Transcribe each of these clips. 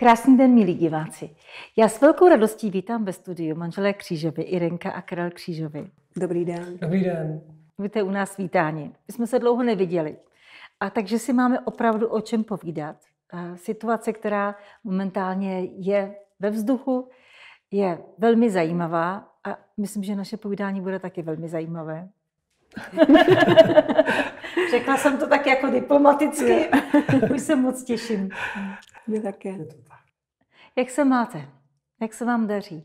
Krásný den, milí diváci. Já s velkou radostí vítám ve studiu manželé Křížovi, Irenka a Karel Křížovi. Dobrý den. Dobrý den. Víte u nás vítáni. My jsme se dlouho neviděli. A takže si máme opravdu o čem povídat. Situace, která momentálně je ve vzduchu, je velmi zajímavá a myslím, že naše povídání bude taky velmi zajímavé. Řekla jsem to tak jako diplomaticky. Už se moc těším. My také. Jak se máte? Jak se vám daří?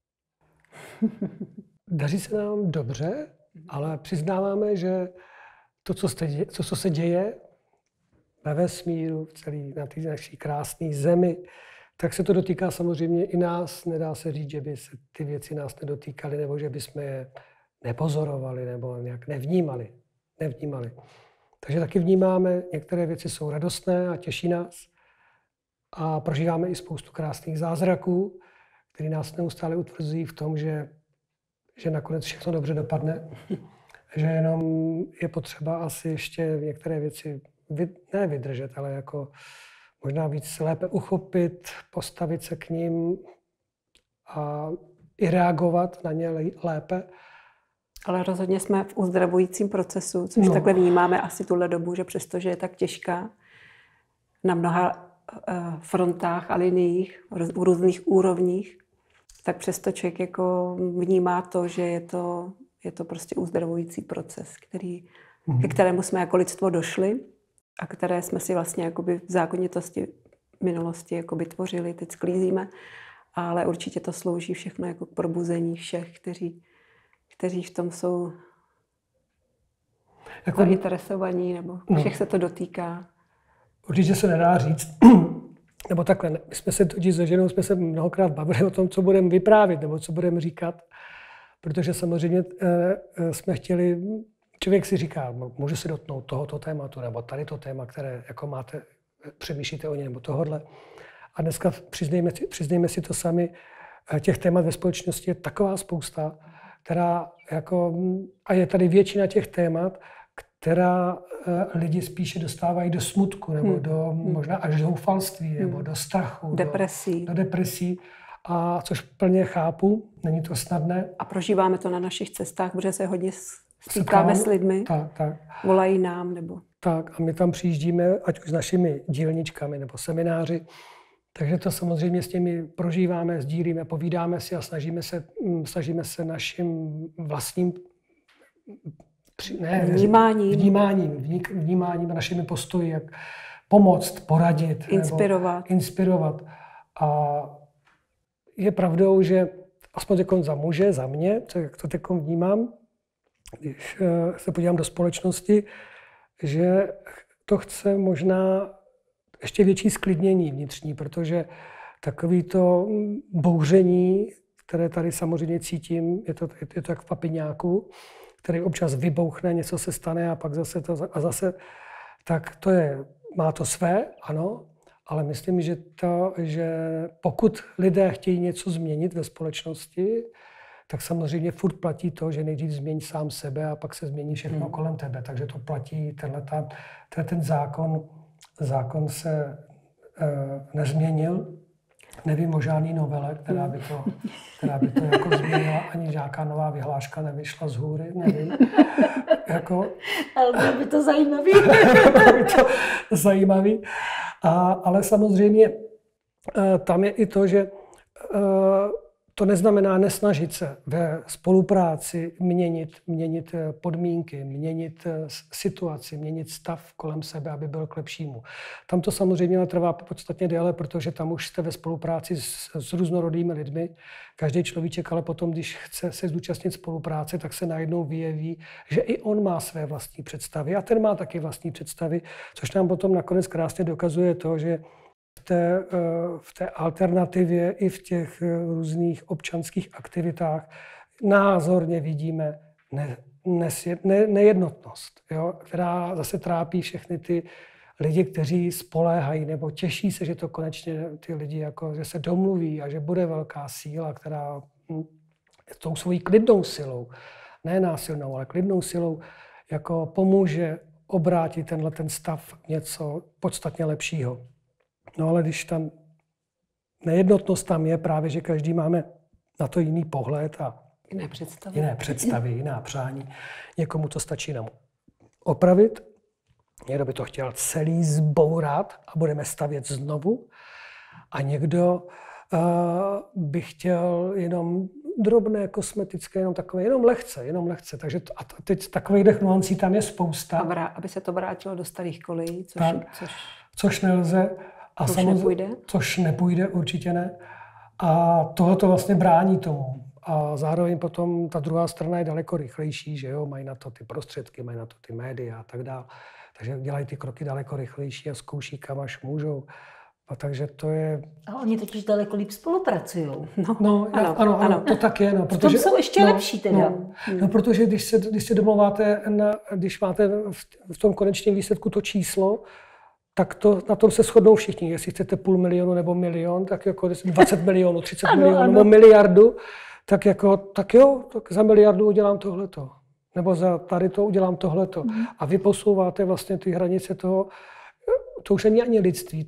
Daří se nám dobře, ale přiznáváme, že to, co se děje ve vesmíru, na té naší krásné zemi, tak se to dotýká samozřejmě i nás. Nedá se říct, že by se ty věci nás nedotýkaly, nebo že bychom je nepozorovali, nebo nějak nevnímali. Takže taky vnímáme, některé věci jsou radostné a těší nás. A prožíváme i spoustu krásných zázraků, které nás neustále utvrzují v tom, že nakonec všechno dobře dopadne. Že jenom je potřeba asi ještě některé věci ne vydržet, ale jako možná víc lépe uchopit, postavit se k nim a i reagovat na ně lépe. Ale rozhodně jsme v uzdravujícím procesu, což takhle vnímáme asi tuhle dobu, že přestože je tak těžká na mnoha frontách a liniích, v různých úrovních, tak přesto člověk jako vnímá to, že je to prostě uzdravující proces, ke kterému jsme jako lidstvo došli a které jsme si vlastně jakoby v zákonitosti minulosti jakoby tvořili, teď sklízíme, ale určitě to slouží všechno jako k probuzení všech, kteří v tom jsou jako zainteresovaní, nebo všech se to dotýká. Určitě se nedá říct, nebo takhle, my jsme se totiž se ženou jsme se mnohokrát bavili o tom, co budeme vyprávět, nebo co budeme říkat, protože samozřejmě jsme chtěli, člověk si říká, můžu se dotknout tohoto tématu, nebo tady to téma, které jako máte, přemýšlíte o ně, nebo tohodle. A dneska přiznejme si to sami, těch témat ve společnosti je taková spousta, která jako, a je tady většina těch témat, která lidi spíše dostávají do smutku, nebo do možná až zoufalství, nebo do strachu, do depresí. A což plně chápu, není to snadné. A prožíváme to na našich cestách, protože se hodně stýkáme s lidmi, tak. Volají nám. Nebo... Tak a my tam přijíždíme, ať už s našimi dílničkami nebo semináři, takže to samozřejmě s těmi prožíváme, sdílíme, povídáme si a snažíme se našim vlastním vnímáním a našimi postoji, jak pomoct, poradit, inspirovat. A je pravdou, že aspoň za muže, za mě, jak to teď vnímám, když se podívám do společnosti, že to chce možná ještě větší sklidnění vnitřní, protože takový to bouření, které tady samozřejmě cítím, je to jak v papiňáku, který občas vybouchne, něco se stane a pak zase tak to je, má to své, ano, ale myslím, že pokud lidé chtějí něco změnit ve společnosti, tak samozřejmě furt platí to, že nejdřív změní sám sebe a pak se změní všechno kolem tebe. Takže to platí, ten zákon se nezměnil. Nevím o žádný novele, která by to jako změnila, ani žádná nová vyhláška nevyšla z hůry, nevím. Ale bylo by to zajímavý. Ale samozřejmě tam je i to, že to neznamená nesnažit se ve spolupráci měnit podmínky, měnit situaci, měnit stav kolem sebe, aby byl k lepšímu. Tam to samozřejmě trvá podstatně déle, protože tam už jste ve spolupráci s různorodými lidmi. Každý človíček, ale potom, když chce se zúčastnit spolupráce, tak se najednou vyjeví, že i on má své vlastní představy a ten má taky vlastní představy, což nám potom nakonec krásně dokazuje to, že v té alternativě i v těch různých občanských aktivitách názorně vidíme nejednotnost, jo, která zase trápí všechny ty lidi, kteří spoléhají nebo těší se, že to konečně ty lidi jako, že se domluví a že bude velká síla, která tou svojí klidnou silou, ne násilnou, ale klidnou silou, jako pomůže obrátit ten stav něco podstatně lepšího. No ale když tam nejednotnost tam je právě, že každý máme na to jiný pohled a jiné představy, jiná přání. Někomu to stačí jenom opravit, někdo by to chtěl celý zbourat a budeme stavět znovu a někdo by chtěl jenom drobné, kosmetické, jenom lehce. Takže a teď takových nuancí tam je spousta. Aby se to vrátilo do starých kolejí, což nelze. A což nepůjde, určitě ne. A tohoto vlastně brání tomu. A zároveň potom ta druhá strana je daleko rychlejší, že jo, mají na to ty prostředky, mají na to ty média a tak dále. Takže dělají ty kroky daleko rychlejší a zkouší, kam až můžou. A takže to je... A oni totiž daleko líp spolupracují. Ano, to tak je. No, protože, v tom jsou ještě lepší teda. No, protože když se domluváte, když máte v tom konečném výsledku to číslo, tak na tom se shodnou všichni. Jestli chcete 500 000 nebo 1 000 000, tak jako 20 milionů, 30 milionů nebo miliardu, tak za miliardu udělám tohleto. Nebo za tady to udělám tohleto. A vy posouváte vlastně ty hranice toho, to už není ani lidství,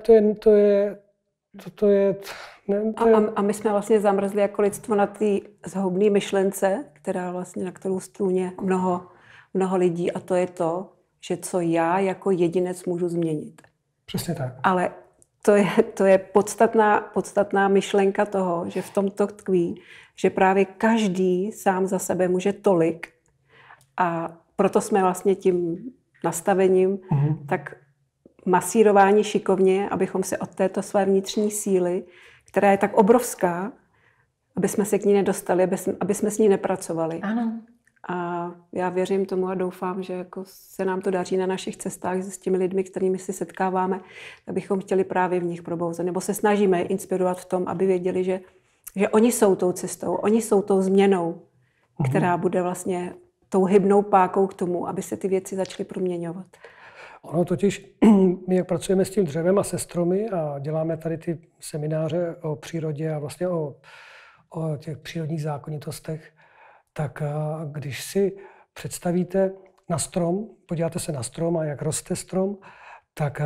A my jsme vlastně zamrzli jako lidstvo na té zhoubné myšlence, na kterou stůně mnoho lidí, a to je to, že co já jako jedinec můžu změnit. Přesně tak. Ale to je podstatná myšlenka toho, že v tomto tkví, že právě každý sám za sebe může tolik, a proto jsme vlastně tím nastavením tak masírování šikovně, abychom se od této své vnitřní síly, která je tak obrovská, aby jsme se k ní nedostali, aby jsme s ní nepracovali. Ano. A já věřím tomu a doufám, že jako se nám to daří na našich cestách s těmi lidmi, kterými se setkáváme, abychom chtěli právě v nich probouzet. Nebo se snažíme je inspirovat v tom, aby věděli, že oni jsou tou cestou, oni jsou tou změnou, která bude vlastně tou hybnou pákou k tomu, aby se ty věci začaly proměňovat. Ono totiž, my jak pracujeme s tím dřevem a se stromy a děláme tady ty semináře o přírodě a vlastně o těch přírodních zákonitostech, tak když si představíte na strom, podíváte se na strom a jak roste strom, tak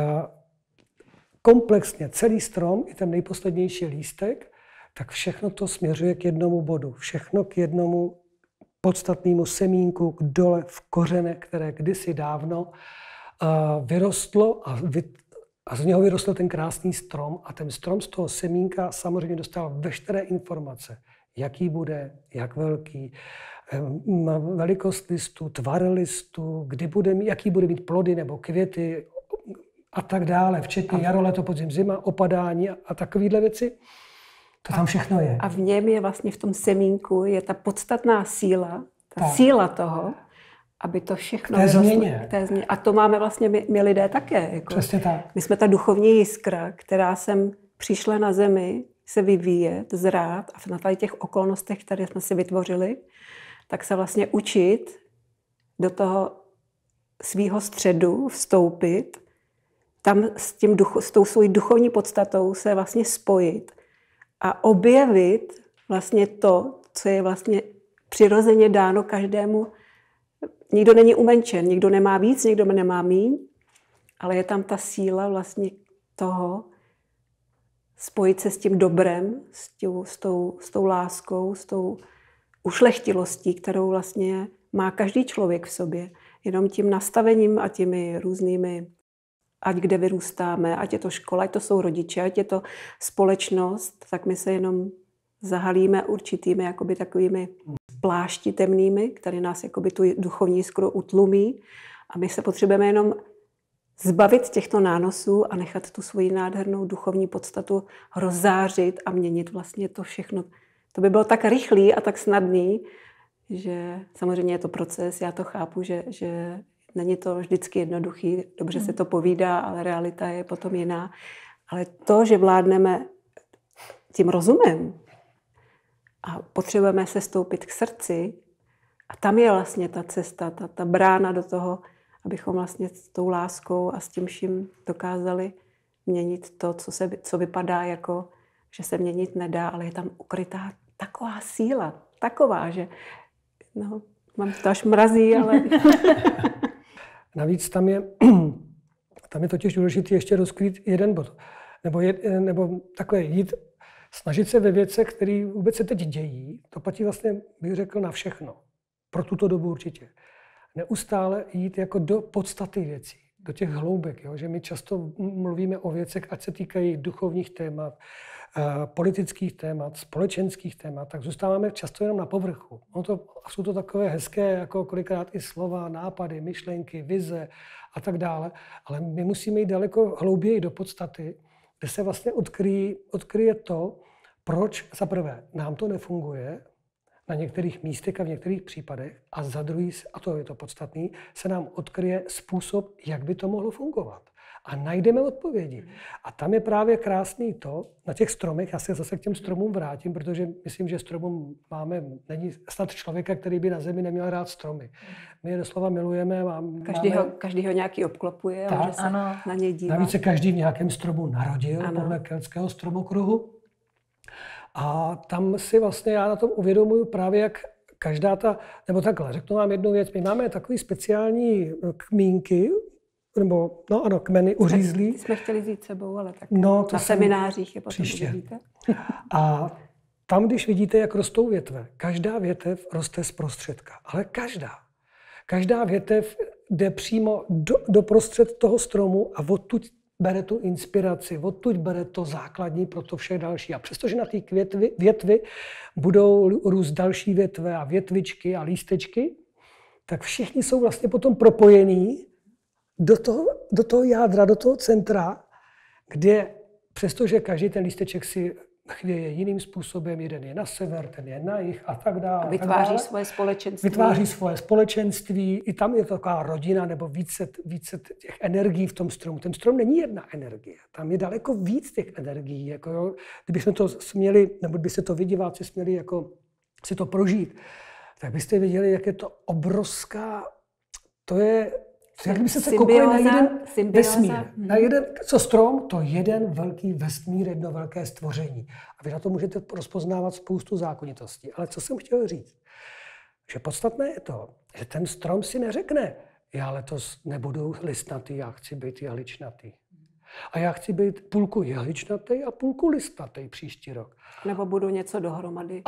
komplexně celý strom, i ten nejposlednější lístek, tak všechno to směřuje k jednomu bodu. Všechno k jednomu podstatnému semínku, k dole v kořene, které kdysi dávno vyrostlo a z něho vyrostl ten krásný strom. A ten strom z toho semínka samozřejmě dostal veškeré informace. Jaký bude, jak velký, velikost listu, tvar listu, jaký bude mít plody nebo květy a tak dále, včetně jaro, leto, podzim, zima, opadání a takovéhle věci. To tam všechno je. A v něm je vlastně v tom semínku je ta podstatná síla, síla toho, aby to všechno vyrostlo. A to máme vlastně my lidé také. Jako. Přesně tak. My jsme ta duchovní jiskra, která sem přišla na zemi se vyvíjet, zrát a na těch okolnostech, které jsme si vytvořili, tak se vlastně učit do toho svýho středu vstoupit, tam s tou svojí duchovní podstatou se vlastně spojit a objevit vlastně to, co je vlastně přirozeně dáno každému. Nikdo není umenčen, nikdo nemá víc, nikdo nemá míň, ale je tam ta síla vlastně toho spojit se s tím dobrem, s tou láskou, s tou ušlechtilostí, kterou vlastně má každý člověk v sobě. Jenom tím nastavením a těmi různými, ať kde vyrůstáme, ať je to škola, ať to jsou rodiče, ať je to společnost, tak my se jenom zahalíme určitými jakoby takovými plášti temnými, které nás jakoby tu duchovní jiskru utlumí. A my se potřebujeme jenom zbavit těchto nánosů a nechat tu svoji nádhernou duchovní podstatu rozzářit a měnit vlastně to všechno. To by bylo tak rychlý a tak snadný, že samozřejmě je to proces, já to chápu, že není to vždycky jednoduchý, dobře se to povídá, ale realita je potom jiná. Ale to, že vládneme tím rozumem a potřebujeme se stoupit k srdci, a tam je vlastně ta cesta, ta brána do toho, abychom vlastně s tou láskou a s tím vším dokázali měnit to, co vypadá jako, že se měnit nedá, ale je tam ukrytá taková síla, taková, že mám to až mrazí, ale... Navíc tam je totiž důležité ještě rozkrýt jeden bod. Nebo takhle jít Snažit se ve věcech, které vůbec se teď dějí, to platí vlastně, bych řekl, na všechno. Pro tuto dobu určitě. Neustále jít jako do podstaty věcí, do těch hloubek, jo? Že my často mluvíme o věcech, ať se týkají duchovních témat, politických témat, společenských témat, tak zůstáváme často jenom na povrchu. Jsou to takové hezké, jako kolikrát i slova, nápady, myšlenky, vize a tak dále, ale my musíme jít daleko hlouběji do podstaty, kde se vlastně odkryje to, proč za prvé nám to nefunguje na některých místech a v některých případech a za druhý, a to je to podstatný, se nám odkryje způsob, jak by to mohlo fungovat. A najdeme odpovědi. A tam je právě krásný to, na těch stromech, já se zase k těm stromům vrátím, protože myslím, že stromům není snad člověka, který by na zemi neměl rád stromy. My je doslova milujeme. Každýho nějaký obklopuje, tak, že se na něj dívá. Navíc se každý v nějakém stromu narodil, podle keltského stromokruhu. A tam si vlastně já na tom uvědomuju právě, jak každá nebo takhle, řeknu vám jednu věc, my máme takový speciální kmínky, nebo, kmeny uřízlí. Ty jsme chtěli vzít sebou, ale tak na seminářích je potom příště. uvidíte. A tam, když vidíte, jak rostou větve, každá větev roste z prostředka, ale každá větev jde přímo do prostřed toho stromu a odtud bere tu inspiraci, odtud bere to základní pro to vše další. A přestože na té větvi budou růst další větve a větvičky a lístečky, tak všichni jsou vlastně potom propojení do toho jádra, do toho centra, kde přestože každý ten lísteček si chvěje jiným způsobem, jeden je na sever, ten je na jih a tak dále. Vytváří svoje společenství. Vytváří svoje společenství, i tam je to taková rodina nebo více těch energií v tom stromu. Ten strom není jedna energie, tam je daleko víc těch energií. Jako jo, kdybychom to směli, nebo byste to vy diváci směli jako si to prožít, tak byste viděli, jak je to obrovská, to je, jak byste se koukali na jeden vesmír. Na jeden, strom, to jeden velký vesmír, jedno velké stvoření. A vy na to můžete rozpoznávat spoustu zákonitostí. Ale co jsem chtěl říct? Že podstatné je to, že ten strom si neřekne, já letos nebudu listnatý, já chci být jehličnatý. A já chci být půlku jehličnatý a půlku listnatý příští rok. Nebo budu něco dohromady.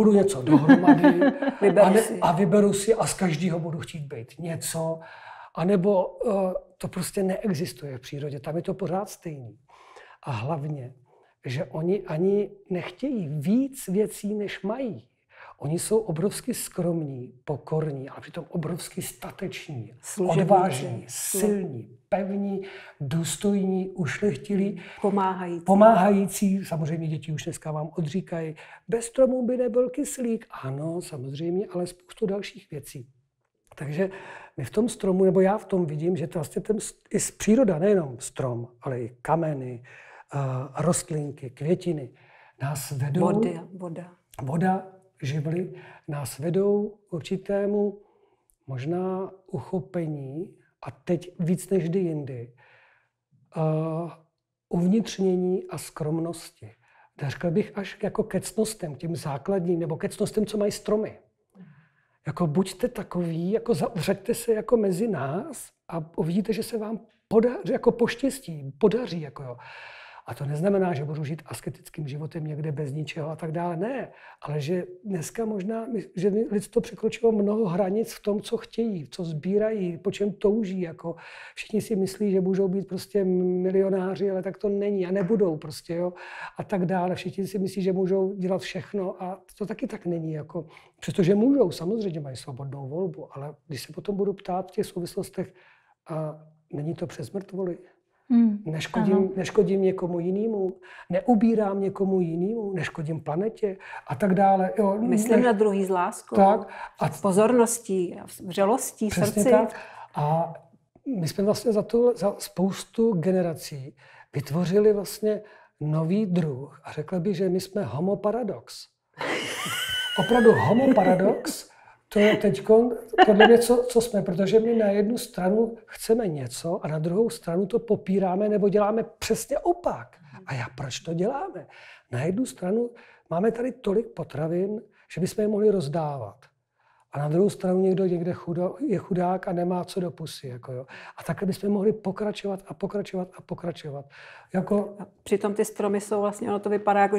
A vyberu si a z každého budu chtít být něco. A nebo to prostě neexistuje v přírodě, tam je to pořád stejný. A hlavně, že oni ani nechtějí víc věcí, než mají. Oni jsou obrovsky skromní, pokorní, ale přitom obrovsky stateční, odvážní, silní, pevní, důstojní, ušlechtilí, pomáhající. Samozřejmě děti už dneska vám odříkají, bez stromů by nebyl kyslík. Ano, samozřejmě, ale spoustu dalších věcí. Takže my v tom stromu, nebo já v tom vidím, že to vlastně i z příroda, nejenom strom, ale i kameny, rostlinky, květiny, nás vedou... Voda, živly, nás vedou určitému možná uchopení, a teď víc než kdy jindy, uvnitřnění a skromnosti. Řekl bych až jako ke ctnostem, tím základním, nebo ke ctnostem, co mají stromy. Jako buďte takový, jako zavřeďte se jako mezi nás a uvidíte, že se vám jako poštěstí, podaří. Jako jo. A to neznamená, že budu žít asketickým životem někde bez ničeho a tak dále. Ne, ale že dneska možná, že lidstvo překročilo mnoho hranic v tom, co chtějí, co sbírají, po čem touží. Jako všichni si myslí, že můžou být prostě milionáři, ale tak to není a nebudou prostě, jo. A tak dále. Všichni si myslí, že můžou dělat všechno a to taky tak není. Jako, přestože můžou, samozřejmě mají svobodnou volbu, ale když se potom budu ptát v těch souvislostech, a není to přes mrtvoli? Neškodím někomu jinému, neubírám někomu jinému, neškodím planetě a tak dále. Jo, myslím na druhý s láskou, tak, a s pozorností, s vřelostí, srdci. Tak. A my jsme vlastně za spoustu generací vytvořili vlastně nový druh a řekl bych, že my jsme homo paradox. Opravdu homo paradox. To je teď podle mě, co jsme, protože my na jednu stranu chceme něco a na druhou stranu to popíráme nebo děláme přesně opak. A proč to děláme? Na jednu stranu máme tady tolik potravin, že bychom je mohli rozdávat. A na druhou stranu někdo někde je chudák a nemá co do pusy. Jako jo. A takhle bychom mohli pokračovat a pokračovat a pokračovat. A přitom ty stromy jsou vlastně, ono to vypadá jako, že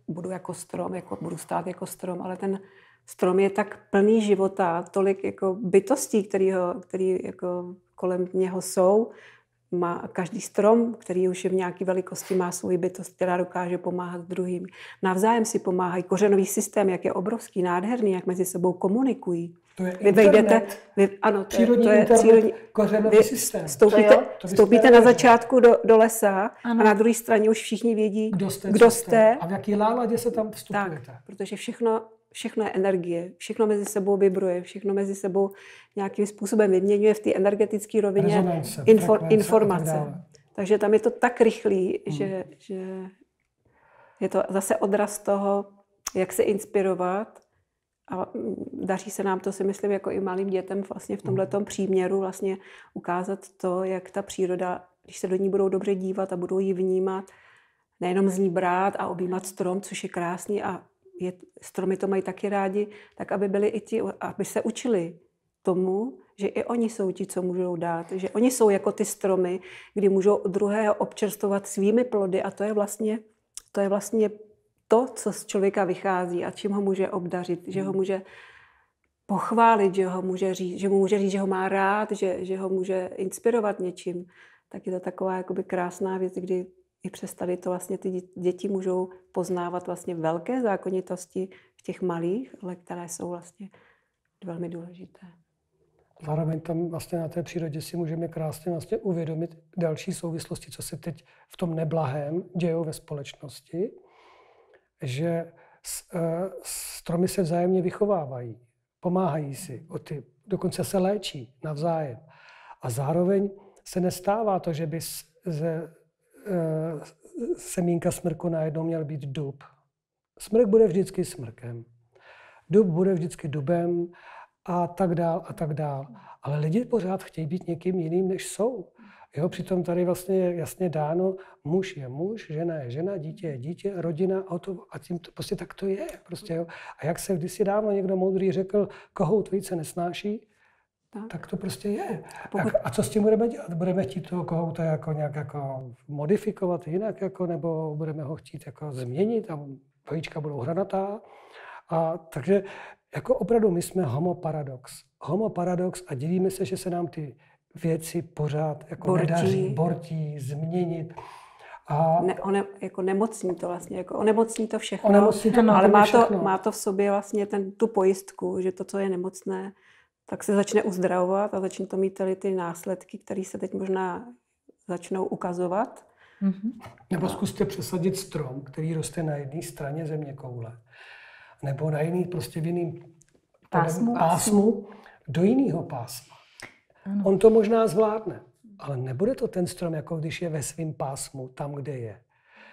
budu jako strom, jako budu stát jako strom, ale ten strom je tak plný života, tolik jako bytostí, který jako kolem něho jsou. Má každý strom, který už je v nějaké velikosti, má svou bytost, která dokáže pomáhat druhým. Navzájem si pomáhají. Kořenový systém, jak je obrovský, nádherný, jak mezi sebou komunikují. To je internet, ano, přírodní internet, kořenový systém. Stoupíte na začátku do lesa a na druhé straně už všichni vědí, kdo jste. A v jaký náladě se tam vstupujete. Tak, protože všechno je energie, všechno mezi sebou vibruje, všechno mezi sebou nějakým způsobem vyměňuje v té energetické rovině informace. Takže tam je to tak rychlý, že je to zase odraz toho, jak se inspirovat. A daří se nám to, si myslím, jako i malým dětem vlastně v tomhletom příměru vlastně ukázat to, jak ta příroda, když se do ní budou dobře dívat a budou ji vnímat, nejenom z ní brát a objímat strom, což je krásný a stromy to mají taky rádi, tak aby byli i ti, aby se učili tomu, že i oni jsou ti, co můžou dát, že oni jsou jako ty stromy, kdy můžou druhého občerstvovat svými plody a to je vlastně to, co z člověka vychází a čím ho může obdařit, že ho může pochválit, že mu může říct, že ho má rád, že ho může inspirovat něčím. Tak je to taková jakoby krásná věc, kdy i přes tady to vlastně ty děti můžou poznávat vlastně velké zákonitosti v těch malých, ale které jsou vlastně velmi důležité. Zároveň tam vlastně na té přírodě si můžeme krásně vlastně uvědomit další souvislosti, co se teď v tom neblahém dějou ve společnosti, že stromy se vzájemně vychovávají, pomáhají si, dokonce se léčí navzájem. A zároveň se nestává to, že by ze semínka smrku najednou měl být dub. Smrk bude vždycky smrkem. Dub bude vždycky dubem a tak dál a tak dál. Ale lidi pořád chtějí být někým jiným, než jsou. Jo, přitom tady vlastně je jasně dáno, muž je muž, žena je žena, dítě je dítě, rodina a tím to, prostě tak to je. Prostě, jo. A jak se kdysi dávno někdo moudrý řekl, kohout vejce nesnáší, tak to prostě je. A co s tím budeme dělat? Budeme chtít toho kohouta nějak modifikovat jinak, nebo budeme ho chtít změnit a vajíčka budou hranatá. A takže opravdu my jsme homo paradox a divíme se, že se nám ty věci pořád nedaří, bortí, změnit. A nemocní to vlastně, onemocní to všechno, ale má to v sobě vlastně tu pojistku, že to, co je nemocné, tak se začne uzdravovat a začne to mít ty následky, které se teď možná začnou ukazovat. Nebo zkuste přesadit strom, který roste na jedné straně zeměkoule, nebo na jiný, prostě v jiném pásmu do jiného pásma. Ano. On to možná zvládne, ale nebude to ten strom, jako když je ve svém pásmu, tam, kde je.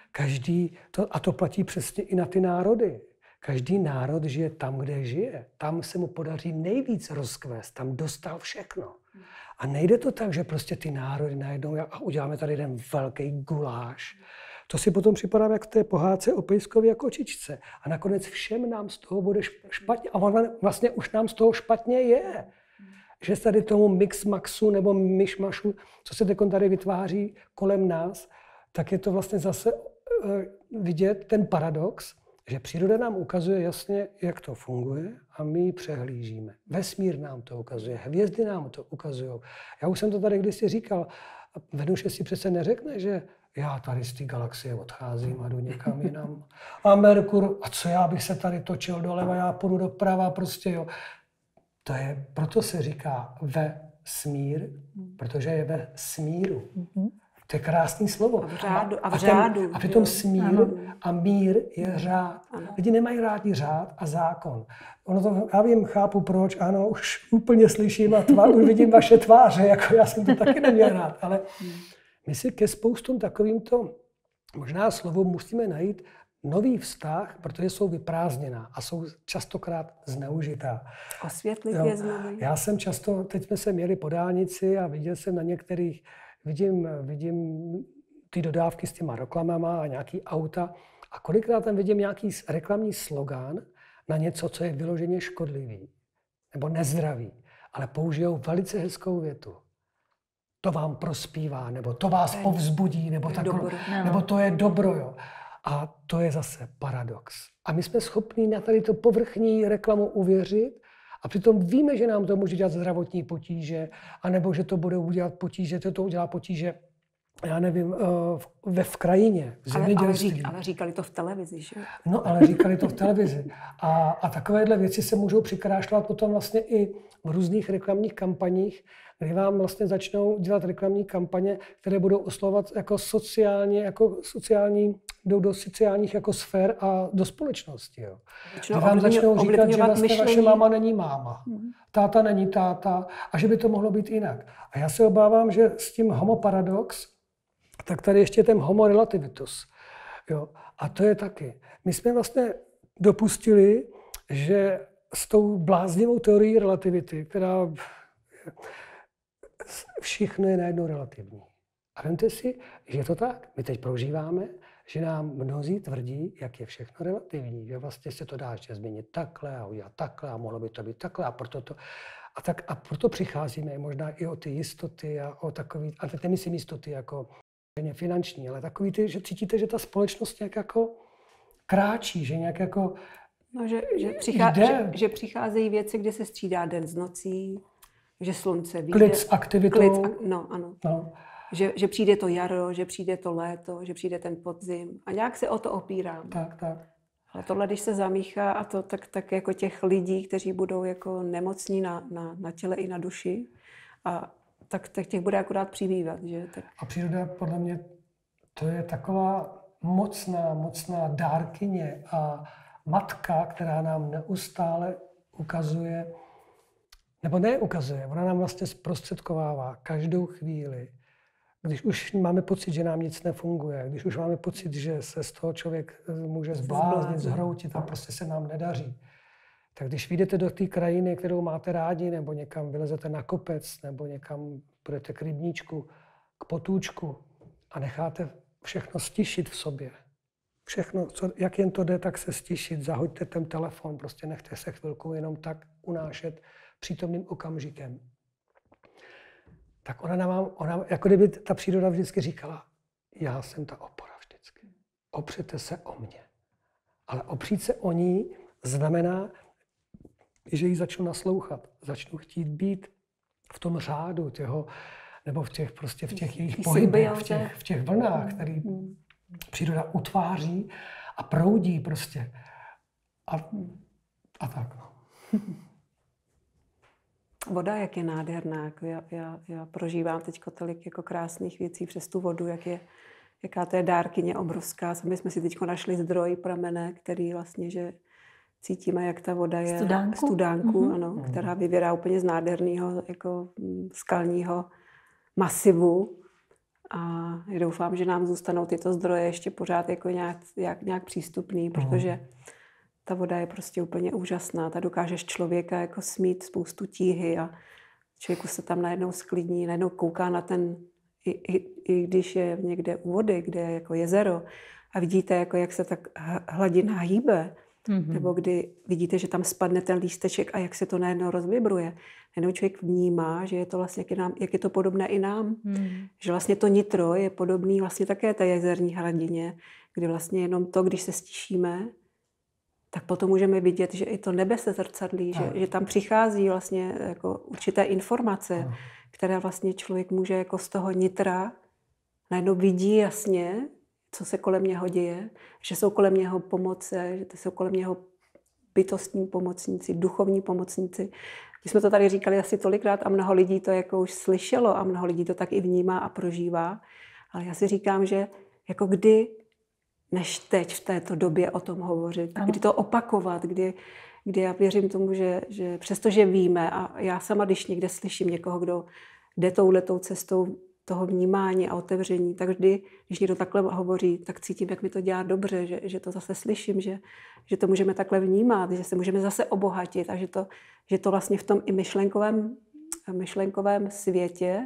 A to platí přesně i na ty národy. Každý národ žije tam, kde žije. Tam se mu podaří nejvíc rozkvést, tam dostal všechno. A nejde to tak, že prostě ty národy najednou a uděláme tady jeden velký guláš. To si potom připadá jak v té pohádce o pejskovi a kočičce. A nakonec všem nám z toho bude špatně. A vlastně už nám z toho špatně je. Že tady tomu mix-maxu nebo myšmašu, co se teď tady vytváří kolem nás, tak je to vlastně zase vidět ten paradox, že příroda nám ukazuje jasně, jak to funguje a my ji přehlížíme. Vesmír nám to ukazuje, hvězdy nám to ukazují. Já už jsem to tady kdysi říkal, Venuše si přece neřekne, že já tady z té galaxie odcházím a jdu někam jinam. A Merkur, a co já bych se tady točil doleva, já půjdu doprava, prostě jo. Proto se říká vesmír, protože je ve smíru. To je krásný slovo. A v řádu. A přitom smír a mír je řád. Lidi nemají rádi řád a zákon. Já vím, chápu proč, ano, už úplně slyším a už vidím vaše tváře, já jsem to taky neměl rád, ale my si ke spoustům takovýmto možná slovům musíme najít nový vztah, protože jsou vyprázdněná a jsou častokrát zneužitá. Osvětlit je znovu. Já jsem často, teď jsme se měli po dálnici a viděl jsem na některých, vidím ty dodávky s těma reklamama a nějaký auta a kolikrát tam vidím nějaký reklamní slogán na něco, co je vyloženě škodlivý nebo nezdravý, ale použijou velice hezkou větu. To vám prospívá, nebo to vás povzbudí, nebo to je dobro. Jo. A to je zase paradox. A my jsme schopni na tady to povrchní reklamu uvěřit a přitom víme, že nám to může dělat zdravotní potíže, anebo že to bude udělat potíže, to udělá potíže, já nevím, v krajině, v zemědělství. Ale říkali to v televizi, že? No, ale říkali to v televizi. A takovéhle věci se můžou přikrášlovat potom vlastně i v různých reklamních kampaních, kdy vám vlastně začnou dělat reklamní kampaně, které budou oslovovat jako sociální, jdou do sociálních jako sfér a do společnosti. Jo. Kdy vám začnou říkat, že vlastně vaše máma není máma, táta není táta a že by to mohlo být jinak. A já se obávám, že s tím homoparadox, tak tady ještě ten homorelativitus. Jo. A to je taky. My jsme vlastně dopustili, že s tou bláznivou teorií relativity, která všechno je najednou relativní. A vemte si, že je to tak. My teď prožíváme, že nám mnozí tvrdí, jak je všechno relativní. Že vlastně se to dá ještě změnit takhle a udělat takhle a mohlo by to být takhle a proto to. A proto přicházíme možná i o ty jistoty a o takový, a teď nemyslím jistoty jako finanční, ale takový ty, že cítíte, že ta společnost nějak jako kráčí, že nějak jako no, že přicházejí věci, kde se střídá den s nocí, že slunce vyjde. Klid s aktivitou. No, ano. No. Že přijde to jaro, že přijde to léto, že přijde ten podzim. A nějak se o to opírám. Tak. Ale tohle, když se zamíchá, a to tak jako těch lidí, kteří budou jako nemocní na těle i na duši, a tak těch bude akorát přibývat. Že? Tak. A příroda, podle mě, to je taková mocná dárkyně a matka, která nám neustále ukazuje, nebo neukazuje, ona nám vlastně zprostředkovává každou chvíli, když už máme pocit, že nám nic nefunguje, když už máme pocit, že se z toho člověk může zbláznit, zhroutit a prostě se nám nedaří. Tak když vyjdete do té krajiny, kterou máte rádi, nebo někam vylezete na kopec, nebo někam půjdete k rybníčku, k potůčku a necháte všechno stišit v sobě. Všechno, jak jen to jde, tak se stišit, zahoďte ten telefon, prostě nechte se chvilku jenom tak unášet přítomným okamžikem. Tak ona jako kdyby ta příroda vždycky říkala, já jsem ta opora vždycky. Opřete se o mě. Ale opřít se o ní znamená, že jí začnu naslouchat, začnu chtít být v tom řádu těho, nebo v těch jejich pohybech, v těch vlnách, které příroda utváří a proudí prostě. A tak, no. Voda, jak je nádherná. Já prožívám teď tolik jako krásných věcí přes tu vodu, jaká to je dárkyně obrovská. Sami jsme si teď našli zdroj pramene, který vlastně, že cítíme, jak ta voda je studánku, ano, která vyvěrá úplně z nádherného jako skalního masivu. A doufám, že nám zůstanou tyto zdroje ještě pořád jako nějak přístupný, protože ta voda je prostě úplně úžasná. Ta dokážeš člověka jako smít spoustu tíhy a člověku se tam najednou sklidní, najednou kouká na ten, i když je někde u vody, kde je jako jezero a vidíte, jako jak se tak hladina hýbe, nebo kdy vidíte, že tam spadne ten lísteček a jak se to najednou rozvibruje. Najednou člověk vnímá, že je to vlastně, jak je to podobné i nám. Že vlastně to nitro je podobný vlastně také té jezerní hladině, kdy vlastně jenom to, když se stišíme, tak potom můžeme vidět, že i to nebe se zrcadlí, že tam přichází vlastně jako určité informace, které vlastně člověk může jako z toho nitra najednou vidí jasně, co se kolem něho děje, že jsou kolem něho pomoce, že to jsou kolem něho bytostní pomocníci, duchovní pomocníci. My jsme to tady říkali asi tolikrát a mnoho lidí to jako už slyšelo a mnoho lidí to tak i vnímá a prožívá. Ale já si říkám, že jako kdy než teď v této době o tom hovořit, kdy to opakovat, kdy já věřím tomu, že přestože víme a já sama, když někde slyším někoho, kdo jde touhletou cestou toho vnímání a otevření, tak vždy, když někdo takhle hovoří, tak cítím, jak mi to dělá dobře, že to zase slyším, že to můžeme takhle vnímat, že se můžeme zase obohatit a že to vlastně v tom i myšlenkovém světě,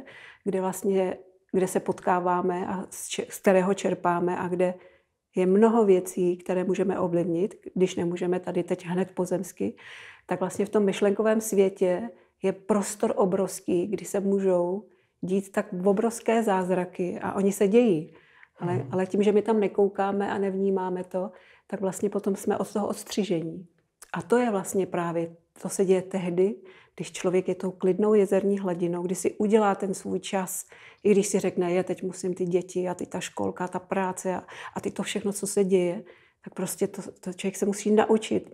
kde se potkáváme a z kterého čerpáme a kde je mnoho věcí, které můžeme ovlivnit, když nemůžeme tady teď hned pozemsky, tak vlastně v tom myšlenkovém světě je prostor obrovský, kdy se můžou dít tak obrovské zázraky a oni se dějí. Ale tím, že my tam nekoukáme a nevnímáme to, tak vlastně potom jsme od toho odstřižení. A to je vlastně právě, to se děje tehdy, když člověk je tou klidnou jezerní hladinou, kdy si udělá ten svůj čas, i když si řekne, teď musím ty děti a teď ta školka, ta práce a teď to všechno, co se děje, tak prostě to člověk se musí naučit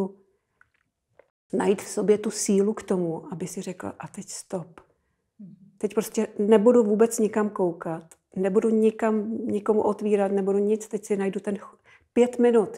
najít v sobě tu sílu k tomu, aby si řekl, a teď stop. Teď prostě nebudu vůbec nikam koukat, nebudu nikomu otvírat, nebudu nic, teď si najdu 5 minut.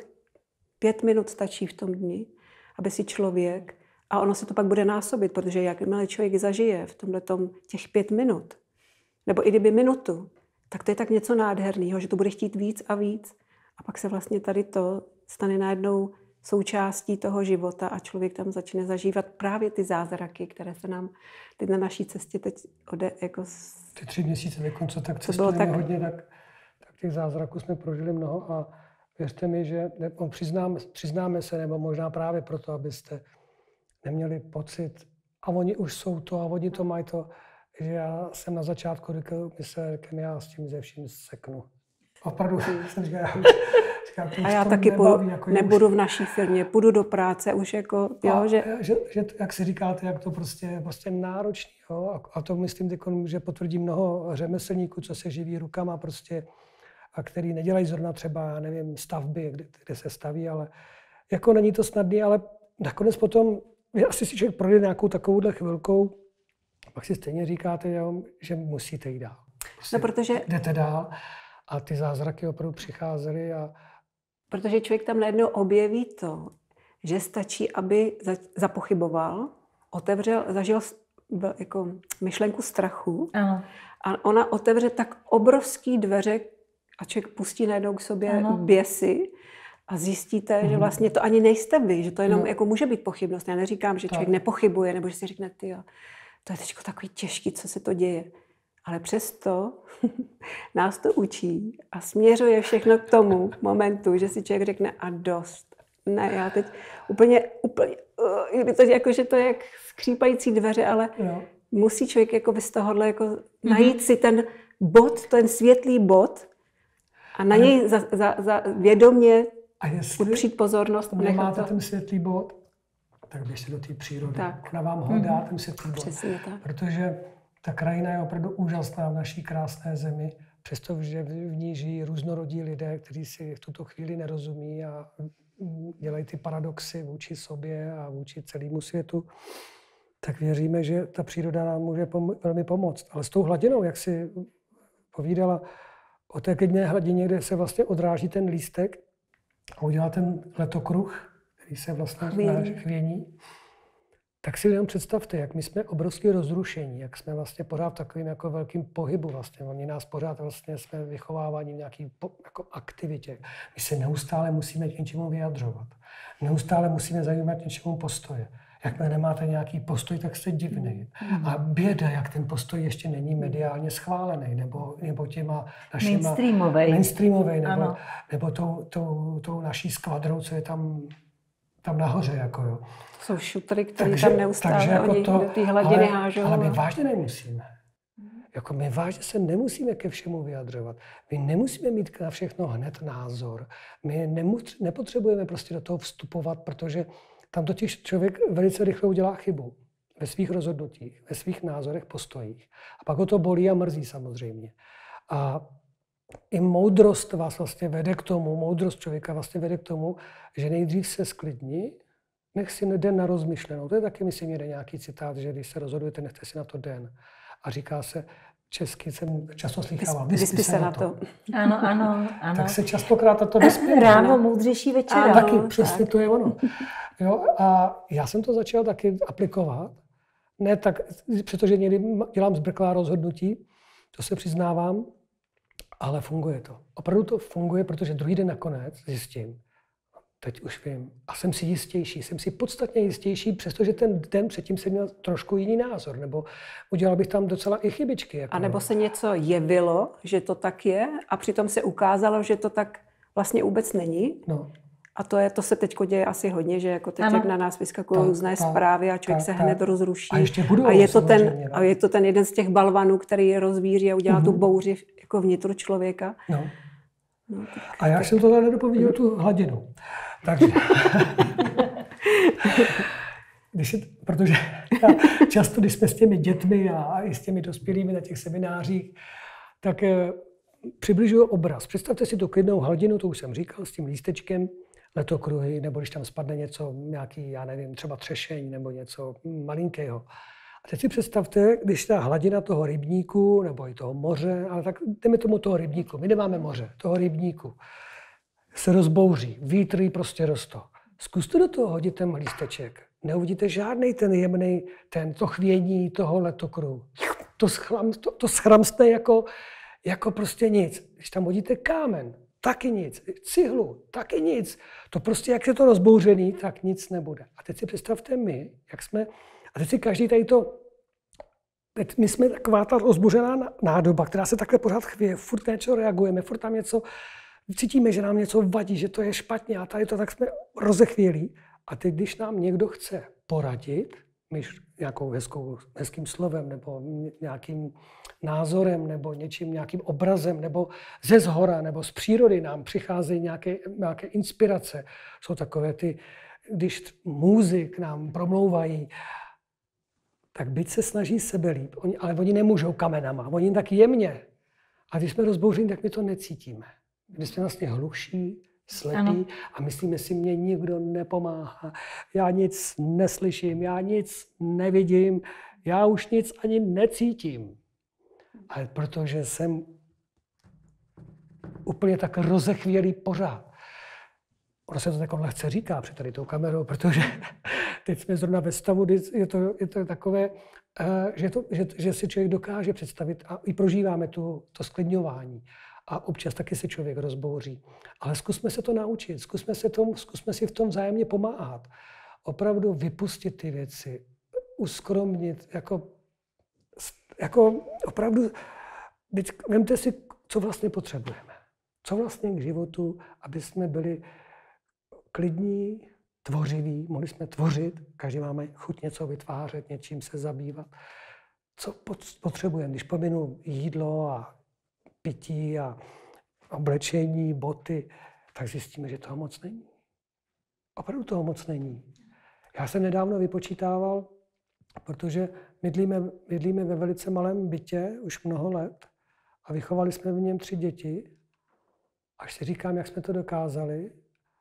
5 minut stačí v tom dni, aby si člověk, a ono se to pak bude násobit, protože jakmile člověk zažije v tomhletom těch 5 minut, nebo i kdyby minutu, tak to je tak něco nádherného, že to bude chtít víc a víc. A pak se vlastně tady to stane najednou součástí toho života a člověk tam začne zažívat právě ty zázraky, které se nám teď na naší cestě teď jako... Ty 3 měsíce dokonce tak cestujeme hodně, tak těch zázraků jsme prožili mnoho a věřte mi, že přiznáme se, nebo možná právě proto, abyste neměli pocit, a oni už jsou to, a oni to mají to, že já jsem na začátku myslel, já s tím ze vším seknu. Opravdu jsem říkal, a já taky nebudu v naší firmě, půjdu do práce už jako, jo, že jak si říkáte, jak to prostě náročný, jo, a to myslím, že potvrdí mnoho řemeslníků, co se živí rukama prostě, a který nedělají zrovna třeba, já nevím, stavby, kde se staví, ale jako není to snadné, ale nakonec potom, asi si člověk projde nějakou takovouhle chvilkou, pak si stejně říkáte, jo, že musíte jít dál. Prostě protože jdete dál a ty zázraky opravdu přicházely a... Protože člověk tam najednou objeví to, že stačí, aby zapochyboval, zažil jako myšlenku strachu. Ano. A ona otevře tak obrovský dveře a člověk pustí najednou k sobě běsy a zjistíte, že vlastně to ani nejste vy, že to jenom jako může být pochybnost. Já neříkám, že člověk nepochybuje, nebo že si řekne, to je teď takový těžký, co se to děje. Ale přesto nás to učí a směřuje všechno k tomu momentu, že si člověk řekne a dost. Ne, já teď úplně jako, že to je jak skřípající dveře, ale musí člověk jako z tohohle jako najít si ten bod, ten světlý bod a na něj vědomě upřít pozornost. A nemáte ten světlý bod, tak běžte do té přírody. Tak. Ona vám ho dá ten světlý bod. Přesně tak. Protože ta krajina je opravdu úžasná v naší krásné zemi, přestože v ní žijí různorodí lidé, kteří si v tuto chvíli nerozumí a dělají ty paradoxy vůči sobě a vůči celému světu, tak věříme, že ta příroda nám může velmi pomoct. Ale s tou hladinou, jak si povídala o té klidné hladině, kde se vlastně odráží ten lístek a udělá ten letokruh, který se vlastně chvění, tak si jenom představte, jak my jsme obrovsky rozrušení, jak jsme vlastně pořád v takovým jako velkým pohybu vlastně. Oni nás pořád vlastně jsme vychováváni v nějaký jako aktivitě. My se neustále musíme k něčemu vyjadřovat. Neustále musíme zajímat něčemu postoje. Jakmile nemáte nějaký postoj, tak jste divný. A běda, jak ten postoj ještě není mediálně schválený, nebo těma našima... Mainstreamovej, nebo tou naší skvadrou, co je tam nahoře, jako jo. Jsou šutry, které tam neustále jako oni do té hladiny hážou. Ale my vážně nemusíme. Jako my vážně se nemusíme ke všemu vyjadřovat. My nemusíme mít na všechno hned názor. My nepotřebujeme prostě do toho vstupovat, protože tam totiž člověk velice rychle udělá chybu ve svých rozhodnutích, ve svých názorech, postojích. A pak ho to bolí a mrzí samozřejmě. A i moudrost vás vlastně vede k tomu, moudrost člověka vlastně vede k tomu, že nejdřív se sklidní, nech si den na rozmyšlenou. To je taky, myslím, jeden nějaký citát, že když se rozhodujete, nechte si na to den. A říká se, česky jsem často slychával, vyspí se na to. Ano. Tak se častokrát na to vyspí. Ráno moudřejší večera. Taky, přesně to je ono. Jo, a já jsem to začal taky aplikovat. Ne tak, protože někdy dělám zbrklá rozhodnutí, to se přiznávám, ale funguje to. Opravdu to funguje, protože druhý den nakonec zjistím, teď už vím, a jsem si jistější, jsem si podstatně jistější, přestože ten den předtím jsem měl trošku jiný názor, nebo udělal bych tam docela i chybičky. Jako a nebo se něco jevilo, že to tak je, a přitom se ukázalo, že to tak vlastně vůbec není. No. A to se teď děje asi hodně, že jako teď jak na nás vyskakují různé zprávy a člověk se hned rozruší. A ještě budou, a je to ten jeden z těch balvanů, který je rozvíří a udělá tu bouři jako vnitru člověka. No. A já jsem to tady nedopověděl, tu hladinu. Takže... protože často, když jsme s těmi dětmi a i s těmi dospělými na těch seminářích, tak přibližuju obraz. Představte si tu klidnou hladinu, to už jsem říkal, s tím lístečkem, letokruhy, nebo když tam spadne něco, nějaký, já nevím, třeba třešeň nebo něco malinkého. A teď si představte, když ta hladina toho rybníku, nebo i toho moře, ale tak jdeme tomu toho rybníku, my nemáme moře, toho rybníku, se rozbouří, vítry prostě rostou. Zkuste do toho hodit ten lísteček. Neuvidíte žádný ten jemný, to chvění toho letokruhu. To schramstne jako prostě nic. Když tam hodíte kámen, taky nic. Cihlu, taky nic. To prostě, jak je to rozbouřený, tak nic nebude. A teď si představte my, jak jsme... A teď si každý tady to... Teď my jsme taková ta rozbouřená nádoba, která se takhle pořád chvěje, furt něco reagujeme, furt tam něco... Cítíme, že nám něco vadí, že to je špatně a tady to tak jsme rozechvělí. A teď, když nám někdo chce poradit, hezkým slovem nebo nějakým názorem nebo nějakým obrazem nebo ze zhora nebo z přírody nám přicházejí nějaké inspirace. Jsou takové ty, když můzy k nám promlouvají, tak byť se snaží sebelíp, ale oni nemůžou kamenama, oni tak jemně. A když jsme rozbouření, tak my to necítíme. Když jsme vlastně hluší, slepí a myslíme si, mě nikdo nepomáhá. Já nic neslyším, já nic nevidím, já už nic ani necítím. Ale protože jsem úplně tak rozechvělý pořád. Ono se to tak lehce říká před tady tou kamerou, protože teď jsme zrovna ve stavu, kdy je to takové, že si člověk dokáže představit a i prožíváme to sklidňování. A občas taky se člověk rozbouří. Ale zkusme se to naučit, zkusme si v tom vzájemně pomáhat. Opravdu vypustit ty věci, uskromnit, jako opravdu, vemte si, co vlastně potřebujeme. Co vlastně k životu, aby jsme byli klidní, tvořiví, mohli jsme tvořit, každý máme chuť něco vytvářet, něčím se zabývat. Co potřebujeme, když pominu jídlo a pití a oblečení, boty, tak zjistíme, že toho moc není. Opravdu toho moc není. Já jsem nedávno vypočítával, protože bydlíme ve velice malém bytě už mnoho let a vychovali jsme v něm 3 děti. Až si říkám, jak jsme to dokázali.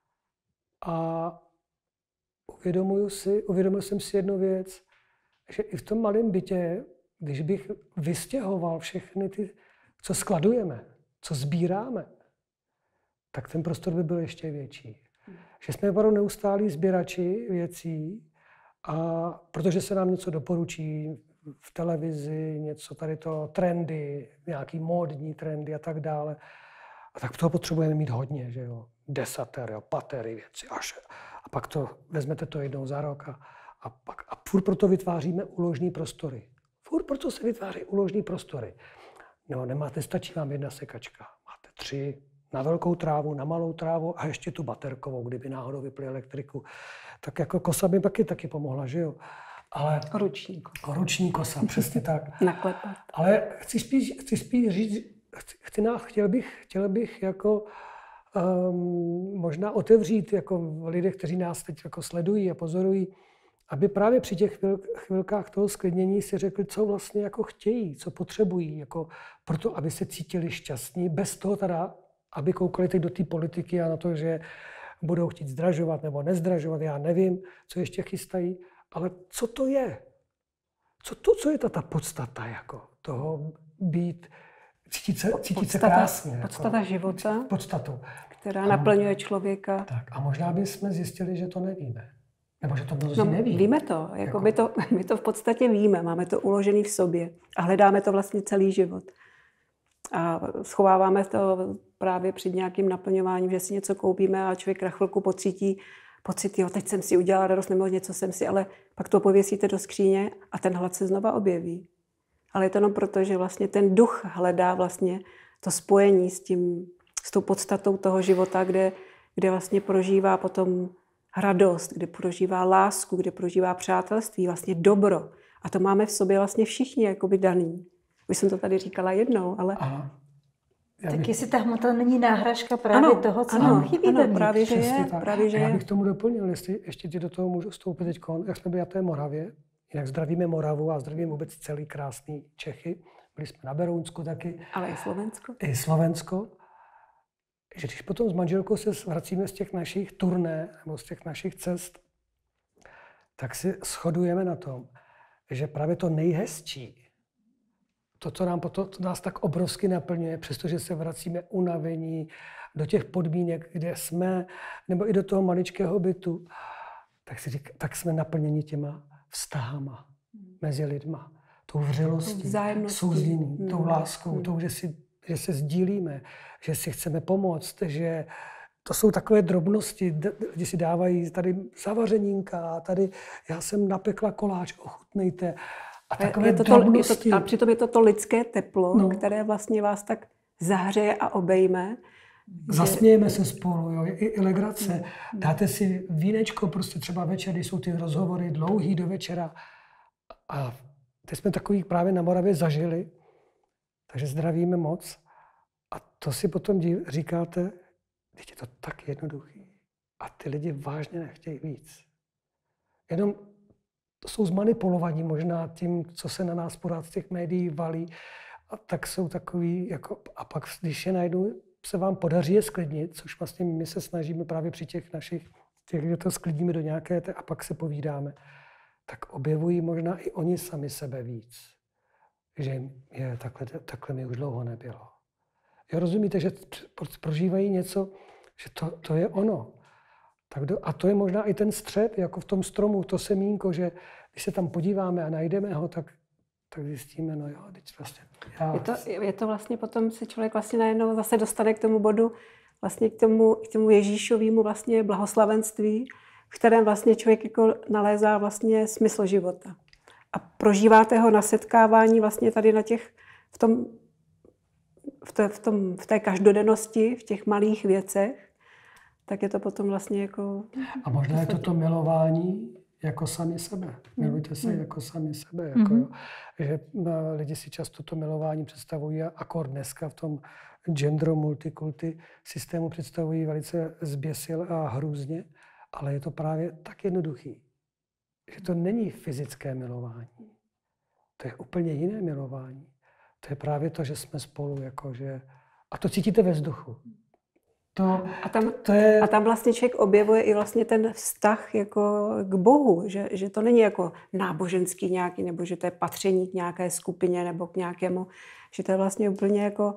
A uvědomil jsem si jednu věc, že i v tom malém bytě, když bych vystěhoval všechny ty, co skladujeme, co sbíráme, tak ten prostor by byl ještě větší. Že jsme opravdu neustálí sběrači věcí, a protože se nám něco doporučí v televizi, něco tady to, trendy, nějaký módní trendy a tak dále. A tak toho potřebujeme mít hodně, že jo. Desatery, patery, věci. A pak vezmete to jednou za rok a furt proto vytváříme úložní prostory. Furt proto se vytváří úložní prostory. No, stačí vám 1 sekačka. Máte 3 na velkou trávu, na malou trávu a ještě tu baterkovou, kdyby náhodou vypli elektriku. Tak jako kosa by taky pomohla, že jo? Ale ruční kosa, přesně tak. Naklepat. Ale chci spíš říct, chtěl bych jako možná otevřít jako lidé, kteří nás teď jako sledují a pozorují, aby právě při těch chvilkách toho sklidnění si řekli, co vlastně jako chtějí, co potřebují, jako proto, aby se cítili šťastní, bez toho teda, aby koukali teď do té politiky a na to, že budou chtít zdražovat nebo nezdražovat, já nevím, co ještě chystají, ale co to je? Co je ta podstata jako toho být, cítit se krásně. Podstata jako, života, podstatu, která naplňuje člověka. Tak a možná bychom zjistili, že to nevíme. Nebo že to mnozí neví. Víme to, my to v podstatě víme, máme to uložené v sobě a hledáme to vlastně celý život. A schováváme to právě před nějakým naplňováním, že si něco koupíme a člověk na chvilku pocit, jo, teď jsem si udělala radost, nebo něco jsem si, ale pak to pověsíte do skříně a ten hlad se znova objeví. Ale je to jenom proto, že vlastně ten duch hledá vlastně to spojení s tou podstatou toho života, kde kde vlastně prožívá potom radost, kde prožívá lásku, kde prožívá přátelství, vlastně dobro. A to máme v sobě vlastně všichni jakoby daný. Už jsem to tady říkala jednou, ale... Aha. Tak jestli ta hmota není náhražka právě toho, co nám chybí. Ano, právě že je. Právě, že já bych tomu doplnil, jestli ještě ti do toho můžu vstoupit teď, jak jsme byli na té Moravě, jinak zdravíme Moravu a zdravíme vůbec celý krásný Čechy. Byli jsme na Berounsku taky. Ale i Slovensko. I Slovensko. Že když potom s manželkou se vracíme z těch našich turné nebo z těch našich cest, tak si shodujeme na tom, že právě to nejhezčí, to, co nás tak obrovsky naplňuje, přestože se vracíme unavení do těch podmínek, kde jsme, nebo i do toho maličkého bytu, tak jsme naplněni těma vztahama mezi lidma. Tou vřelostí, souzněním, tou láskou, tou, že se sdílíme, že si chceme pomoct, že to jsou takové drobnosti, lidi si dávají tady zavařenínka, tady já jsem napekla koláč, ochutnejte. A takové drobnosti. A přitom je to lidské teplo, které vlastně vás tak zahřeje a obejme. Zasmějeme se spolu, jo, i legrace. Dáte si vínečko prostě třeba večer, když jsou ty rozhovory dlouhý do večera. A teď jsme takový právě na Moravě zažili, takže zdravíme moc. A to si potom říkáte, teď je to tak jednoduchý. A ty lidi vážně nechtějí víc. Jenom jsou zmanipulovaní možná tím, co se na nás pořád z těch médií valí. A tak jsou takový, jako, a pak když je najednou se vám podaří je sklidnit, což vlastně my se snažíme právě při těch našich, kde to sklidíme do nějaké, a pak se povídáme, tak objevují možná i oni sami sebe víc. Že je, takhle mi už dlouho nebylo. Jo, rozumíte, že prožívají něco, že to je ono. A to je možná i ten střep, jako v tom stromu, to semínko, že když se tam podíváme a najdeme ho, tak zjistíme, no jo, teď vlastně. Je to vlastně potom se člověk vlastně najednou zase dostane k tomu bodu, vlastně k tomu Ježíšovému vlastně blahoslavenství, v kterém vlastně člověk jako nalézá vlastně smysl života. A prožíváte ho na setkávání vlastně tady na těch, v té každodennosti, v těch malých věcech, tak je to potom vlastně jako... A možná je to milování jako sami sebe. Milujte se jako sami sebe. Jako, jo. Že lidi si často to milování představují, akor dneska v tom gender multikulti systému představují velice zběsil a hrůzně, ale je to právě tak jednoduchý, že to není fyzické milování. To je úplně jiné milování. To je právě to, že jsme spolu, jakože... A to cítíte ve vzduchu. A tam vlastně člověk objevuje i vlastně ten vztah jako k Bohu, že to není jako náboženský nějaký, nebo že to je patření k nějaké skupině nebo k nějakému, že to je vlastně úplně jako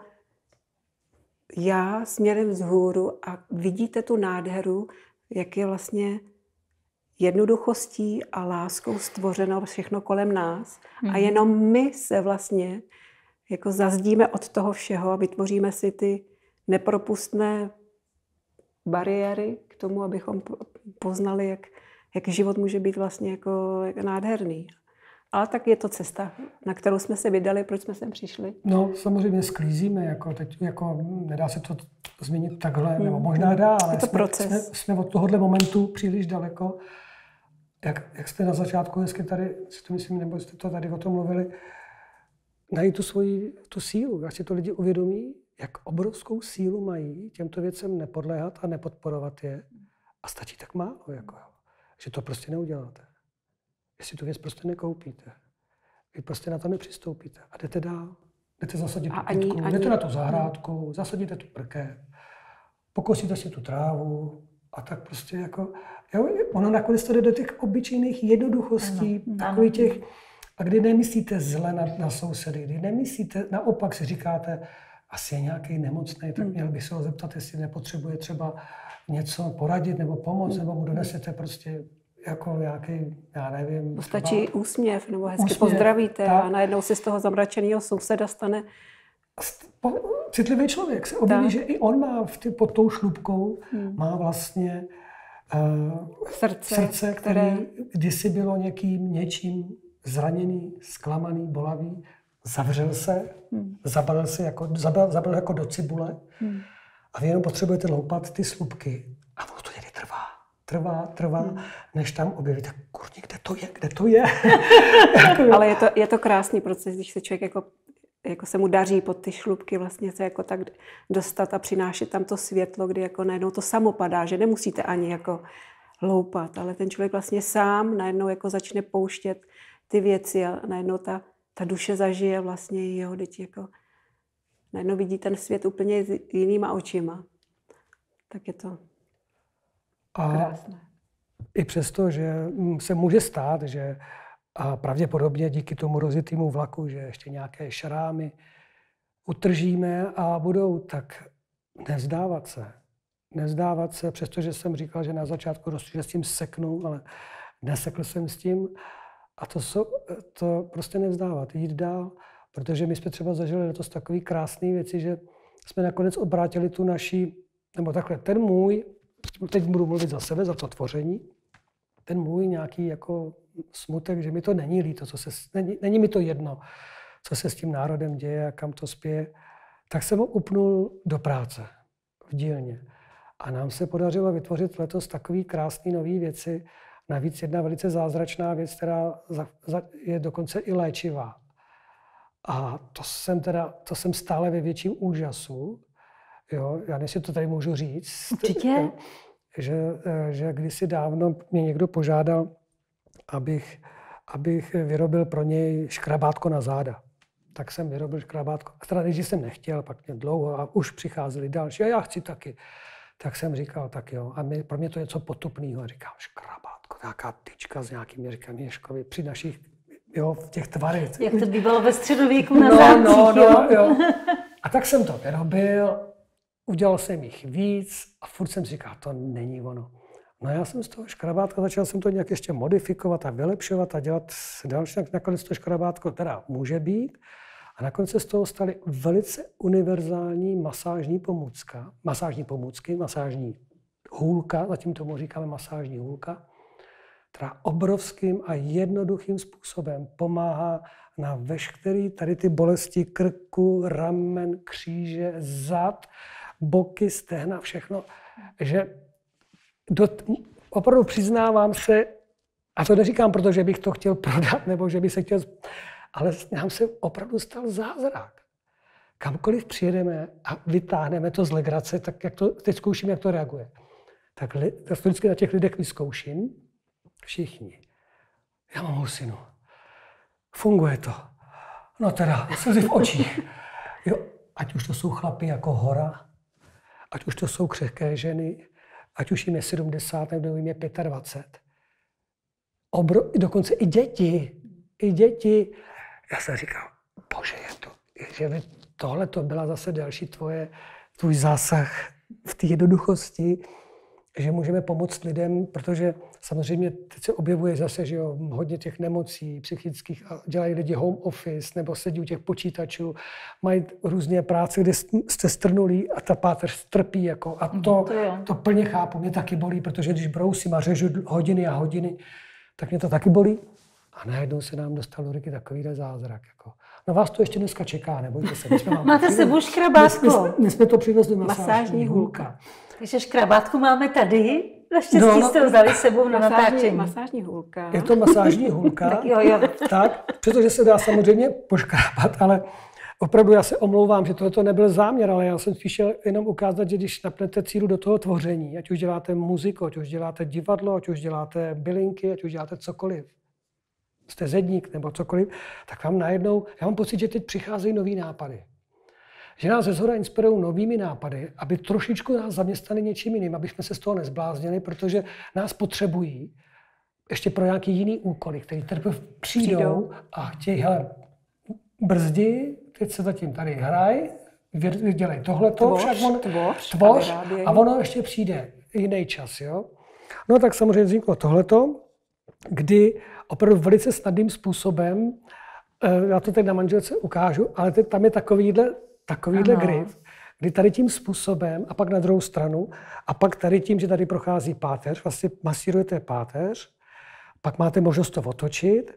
já směrem vzhůru a vidíte tu nádheru, jak je vlastně jednoduchostí a láskou stvořeno všechno kolem nás. A jenom my se vlastně jako zazdíme od toho všeho a vytvoříme si ty nepropustné bariéry k tomu, abychom poznali, jak život může být vlastně jako nádherný. Ale tak je to cesta, na kterou jsme se vydali, proč jsme sem přišli. No, samozřejmě sklízíme, jako teď, jako nedá se to změnit takhle, nebo možná dá, ale jsme od tohohle momentu příliš daleko. Jak jste na začátku hezky tady, si to myslím, nebo jste to tady o tom mluvili, najít tu sílu, jak si to lidi uvědomí, jak obrovskou sílu mají těmto věcem nepodléhat a nepodporovat je. A stačí tak málo, jako, že to prostě neuděláte. Jestli tu věc prostě nekoupíte, vy prostě na to nepřistoupíte a jdete dál. Jdete zasadit tu kytku, jdete na tu zahrádku, zasadíte tu prkev, pokosíte si tu trávu a tak prostě jako... Jo, ono nakonec to jde do těch obyčejných jednoduchostí, takových těch... A kdy nemyslíte zle na sousedy, kdy nemyslíte, naopak si říkáte, asi je nějaký nemocný, tak měl bych se ho zeptat, jestli nepotřebuje třeba něco poradit nebo pomoct, nebo mu donesete prostě jako nějaký, já nevím. Stačí úsměv, nebo hezky pozdravíte a najednou si z toho zamračeného souseda stane... Citlivý člověk se objeví, že i on má pod tou šlupkou má vlastně srdce, které kdysi bylo něčím zraněný, zklamaný, bolavý, zavřel se, zabalil jako do cibule a vy jenom potřebujete loupat ty slupky a trvá, než tam objeví, tak kurní, kde to je? Ale je to krásný proces, když se člověk jako se mu daří pod ty šlubky vlastně se jako tak dostat a přinášet tam to světlo, kdy jako najednou to samo padá, že nemusíte ani jako loupat, ale ten člověk vlastně sám najednou jako začne pouštět ty věci a najednou ta duše zažije vlastně jeho děti jako najednou vidí ten svět úplně jinýma očima. Tak je to krásné. I přesto, že se může stát, že a pravděpodobně díky tomu rozjetýmu vlaku, že ještě nějaké šrámy utržíme a budou, tak nevzdávat se, přestože jsem říkal, že na začátku že s tím seknu, ale nesekl jsem s tím. A to prostě nevzdávat, jít dál, protože my jsme třeba zažili letos takové krásné věci, že jsme nakonec obrátili tu naší, nebo takhle, ten můj, teď budu mluvit za sebe, za to tvoření, ten můj nějaký jako smutek, že mi to není líto, není mi to jedno, co se s tím národem děje a kam to spěje, tak jsem ho upnul do práce v dílně. A nám se podařilo vytvořit letos takové krásné nové věci. Navíc jedna velice zázračná věc, která je dokonce i léčivá. A to jsem stále ve větším úžasu. Jo, já nevím, to tady můžu říct. Určitě. Že kdysi dávno mě někdo požádal, abych vyrobil pro něj škrabátko na záda. Tak jsem vyrobil škrabátko. A teda když jsem nechtěl, pak mě dlouho a už přicházeli další a já chci taky. Tak jsem říkal, tak jo. A pro mě to je něco potupného. A říkám, škrabátko, nějaká tyčka s nějakými, říkám, Ježkovi, při našich, jo, v těch tvarech. Jak to bývalo ve středověku na zámcích, jo. A tak jsem to vyrobil, udělal jsem jich víc a furt jsem říkal, to není ono. No já jsem z toho škrabátka, začal jsem to nějak ještě modifikovat a vylepšovat a dělat další, nakonec to škrabátko teda může být. A nakonec se z toho staly velice univerzální masážní pomůcky, masážní hůlka, zatím tomu říkáme masážní hůlka, která obrovským a jednoduchým způsobem pomáhá na veškeré tady ty bolesti krku, ramen, kříže, zad, boky, stehna, všechno, že opravdu přiznávám se, a to neříkám, protože bych to chtěl prodat, nebo že bych se chtěl, ale nám se opravdu stal zázrak. Kamkoliv přijedeme a vytáhneme to z legrace, tak jak to, teď zkouším, jak to reaguje. Tak to vždycky na těch lidech vyzkouším, všichni. Já mám husinu. Funguje to. No teda, slzy v očích. Jo, ať už to jsou chlapi jako hora, ať už to jsou křehké ženy, ať už jim je 70 nebo jim je 25. Dokonce i děti. Já jsem říkal, bože, tohle to byla zase další tvůj zásah v té jednoduchosti, že můžeme pomoct lidem, protože samozřejmě teď se objevuje zase, že jo, hodně těch nemocí psychických a dělají lidi home office nebo sedí u těch počítačů, mají různé práce, kde jste strnulí a ta páteř trpí. Jako, a to plně chápu, mě taky bolí, protože když brousím a řežu hodiny a hodiny, tak mě to taky bolí. A najednou se nám dostal do ruky takovýhle zázrak. Jako. Na vás to ještě dneska čeká, nebojte se. Máte sebou škrabátko. My jsme to přivezli masážní hůlka. Takže škrabátku máme tady. Naštěstí jste ho vzali sebou na natáčení. Masážní hůlka. Je to masážní hůlka. Tak jo. Tak, protože se dá samozřejmě poškrábat, ale opravdu já se omlouvám, že tohle nebyl záměr, ale já jsem spíš jenom ukázat, že když napnete cílu do toho tvoření, ať už děláte muziku, ať už děláte divadlo, ať už děláte bylinky, ať už děláte cokoliv, jste zedník nebo cokoliv, tak vám najednou, já mám pocit, že teď přicházejí nový nápady. Že nás ze shora inspirují novými nápady, aby trošičku nás zaměstnali něčím jiným, aby jsme se z toho nezbláznili, protože nás potřebují ještě pro nějaký jiný úkoly, který teprve přijdou a chtějí, hele, brzdi, teď se zatím tady hraj, dělej tohleto, tvoř a ono ještě přijde jiný čas, jo. No tak samozřejmě vzniklo tohleto, kdy opravdu velice snadným způsobem, já to teď na manželce ukážu, ale tam je takovýhle grif, kdy tady tím způsobem a pak na druhou stranu a pak tady tím, že tady prochází páteř, vlastně masírujete páteř, pak máte možnost to otočit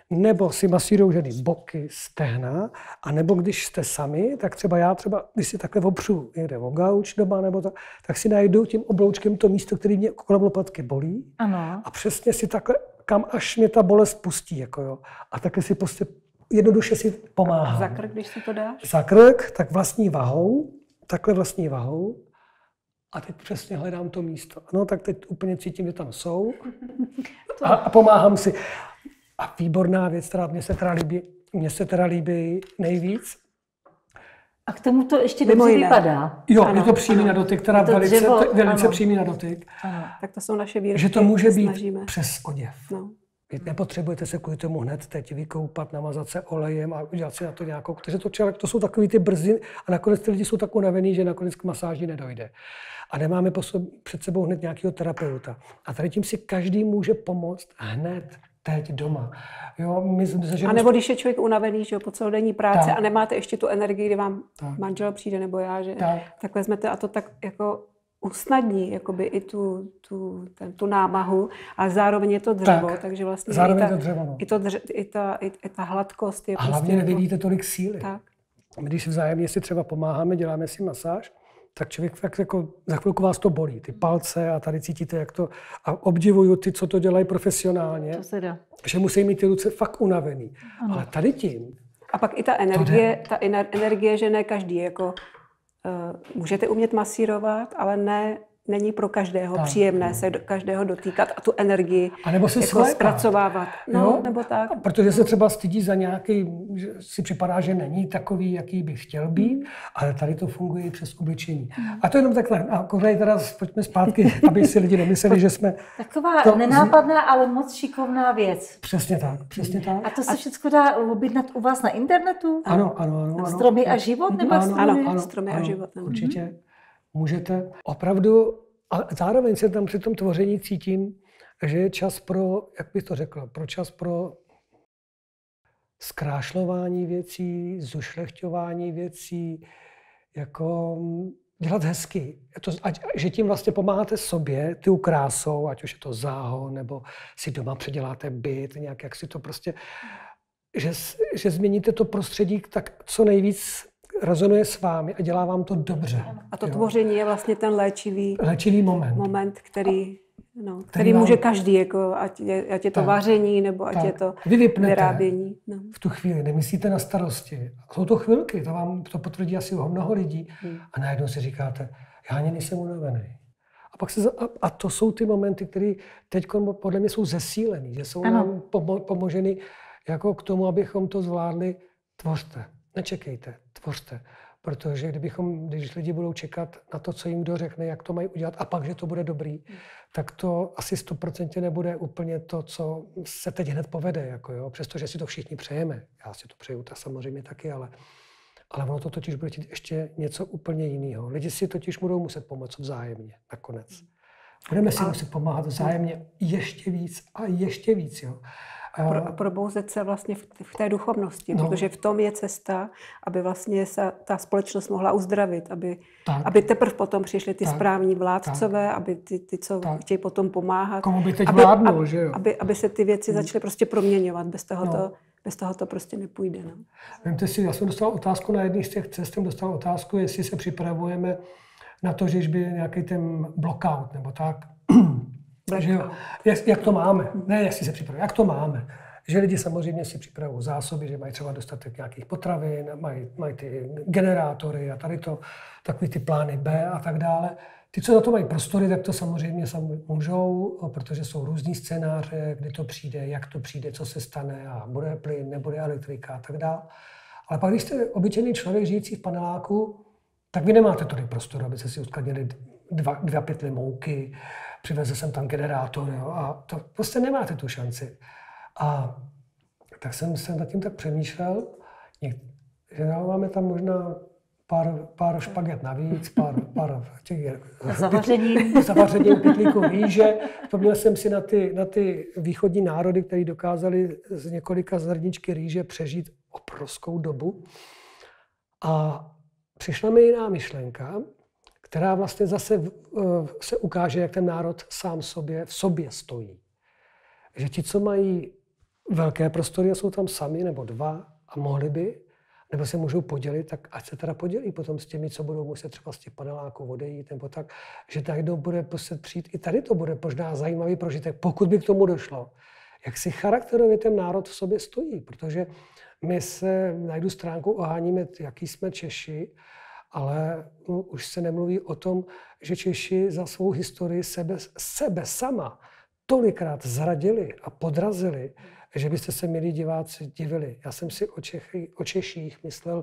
nebo si masírují ženy boky, stehna, a nebo když jste sami, tak třeba když si takhle opřu někde o gauč doma, nebo tak si najdu tím obloučkem to místo, které mě kolem lopatky bolí. Ano. A přesně si takhle, kam až mě ta bolest pustí. Jako jo. A takhle si prostě jednoduše si pomáhám. Za krk, když si to dáš? Za krk, tak vlastní vahou, takhle vlastní vahou. A teď přesně hledám to místo. No, tak teď úplně cítím, že tam jsou. A pomáhám si. A výborná věc, která mně se teda líbí nejvíc. A k tomu to ještě dobře vypadá. Jo, ano, je to přímý na dotyk, teda velice přímý na dotyk. Ano. Tak to jsou naše výrobky. Že to může být přes oděv. No. Vy nepotřebujete se kvůli tomu hned teď vykoupat, namazat se olejem a udělat si na to nějakou... Takže to jsou takový ty brzy a nakonec ty lidi jsou tak unavený, že nakonec k masáži nedojde. A nemáme před sebou hned nějakého terapeuta. A tady tím si každý může pomoct hned teď doma. Jo, a nebo když je člověk unavený, že jo, po celodenní práce a nemáte ještě tu energii, kdy vám manžel přijde nebo já, že tak vezmete a to tak jako usnadní jakoby i tu námahu, ale zároveň je to dřevo, takže vlastně i ta hladkost je a hlavně prostě nevyvíjíte tolik síly. Tak. My když vzájemně si třeba pomáháme, děláme si masáž, tak člověk fakt jako za chvilku vás to bolí, ty palce a tady cítíte, jak to... A obdivuju ty, co to dělají profesionálně, to se dá. Že musí mít ty ruce fakt unavený. Ano. Ale tady tím... A pak i ta energie, že ne každý, jako můžete umět masírovat, ale není pro každého příjemné se každého dotýkat a tu energii jako zpracovávat. No, nebo tak. Protože se třeba stydí za nějaký, že si připadá, že není takový, jaký by chtěl být, ale tady to funguje přes obličení. A to jenom takhle. A korej teda pojďme zpátky, aby si lidi nemysleli, že jsme... Taková nenápadná, ale moc šikovná věc. Přesně tak, přesně tak. A to se všechno dá objednat u vás na internetu? Ano. Stromy a život? Nebo ano, Stromy a život. Určitě. Můžete opravdu, a zároveň se tam při tom tvoření cítím, že je čas pro, jak bych to řekl, čas pro zkrášlování věcí, zušlechťování věcí, jako dělat hezky. Že tím vlastně pomáháte sobě, tou krásou, ať už je to záhon, nebo si doma předěláte byt, nějak jak si to prostě, že změníte to prostředí tak co nejvíc rezonuje s vámi a dělá vám to dobře. A to tvoření je vlastně ten léčivý moment, který může každý, jako, ať je to vaření, nebo ať je to vyrábění. No. V tu chvíli nemyslíte na starosti. Jsou to chvilky, to vám to potvrdí asi mnoho lidí. A najednou si říkáte, já ani nejsem unavený. A to jsou ty momenty, které teď podle mě jsou zesílený, že jsou nám pomoženy jako k tomu, abychom to zvládli. Tvořte. Nečekejte, tvořte, protože když lidi budou čekat na to, co jim kdo řekne, jak to mají udělat a pak, že to bude dobrý, tak to asi 100% nebude úplně to, co se teď hned povede, jako jo, přestože si to všichni přejeme. Já si to přeju, ta samozřejmě taky, ale ono to totiž bude ještě něco úplně jiného. Lidi si totiž budou muset pomoct vzájemně nakonec. Budeme si muset pomáhat vzájemně ještě víc a ještě víc, jo. Probouzet se vlastně v té duchovnosti, protože v tom je cesta, aby vlastně se ta společnost mohla uzdravit, aby teprve potom přišli ty správní vládcové, aby ty co chtějí potom pomáhat. Komu by teď vládnul, že jo? Aby se ty věci začaly prostě proměňovat, bez toho to prostě nepůjde. No. Vemte si, já jsem dostal otázku na jedné z těch cest, jsem dostal otázku, jestli se připravujeme na to, že by nějaký ten blockout nebo tak. Že jo, jak to máme? Ne, jestli se připravuje, jak to máme? Že lidi samozřejmě si připravují zásoby, že mají třeba dostatek nějakých potravin, mají ty generátory a tady to, takový ty plány B a tak dále. Ty, co na to mají prostory, tak to samozřejmě sami můžou, protože jsou různý scénáře, kdy to přijde, jak to přijde, co se stane a bude plyn, nebude elektrika a tak dále. Ale pak, když jste obyčejný člověk žijící v paneláku, tak vy nemáte tolik prostoru, abyste si uskladnili 2 pytle mouky, přivezl jsem tam generátor, jo, a to prostě nemáte tu šanci. A tak jsem se nad tím tak přemýšlel, že máme tam možná pár špaget navíc, pár těch zavaření pytlíků rýže. Vzpomněl jsem si na ty východní národy, které dokázali z několika zrničky rýže přežít obrovskou dobu. A přišla mi jiná myšlenka, která vlastně zase se ukáže, jak ten národ sám v sobě stojí. Že ti, co mají velké prostory a jsou tam sami nebo dva a mohli by, nebo se můžou podělit, tak ať se teda podělí potom s těmi, co budou muset třeba z těch paneláků odejít, nebo tak, že najednou bude muset přijít. I tady to bude možná zajímavý prožitek, pokud by k tomu došlo. Jak si charakterově ten národ v sobě stojí, protože my se na jednu stránku oháníme, jaký jsme Češi, ale už se nemluví o tom, že Češi za svou historii sebe sama tolikrát zradili a podrazili, že byste se, milí diváci, divili. Já jsem si o Češích myslel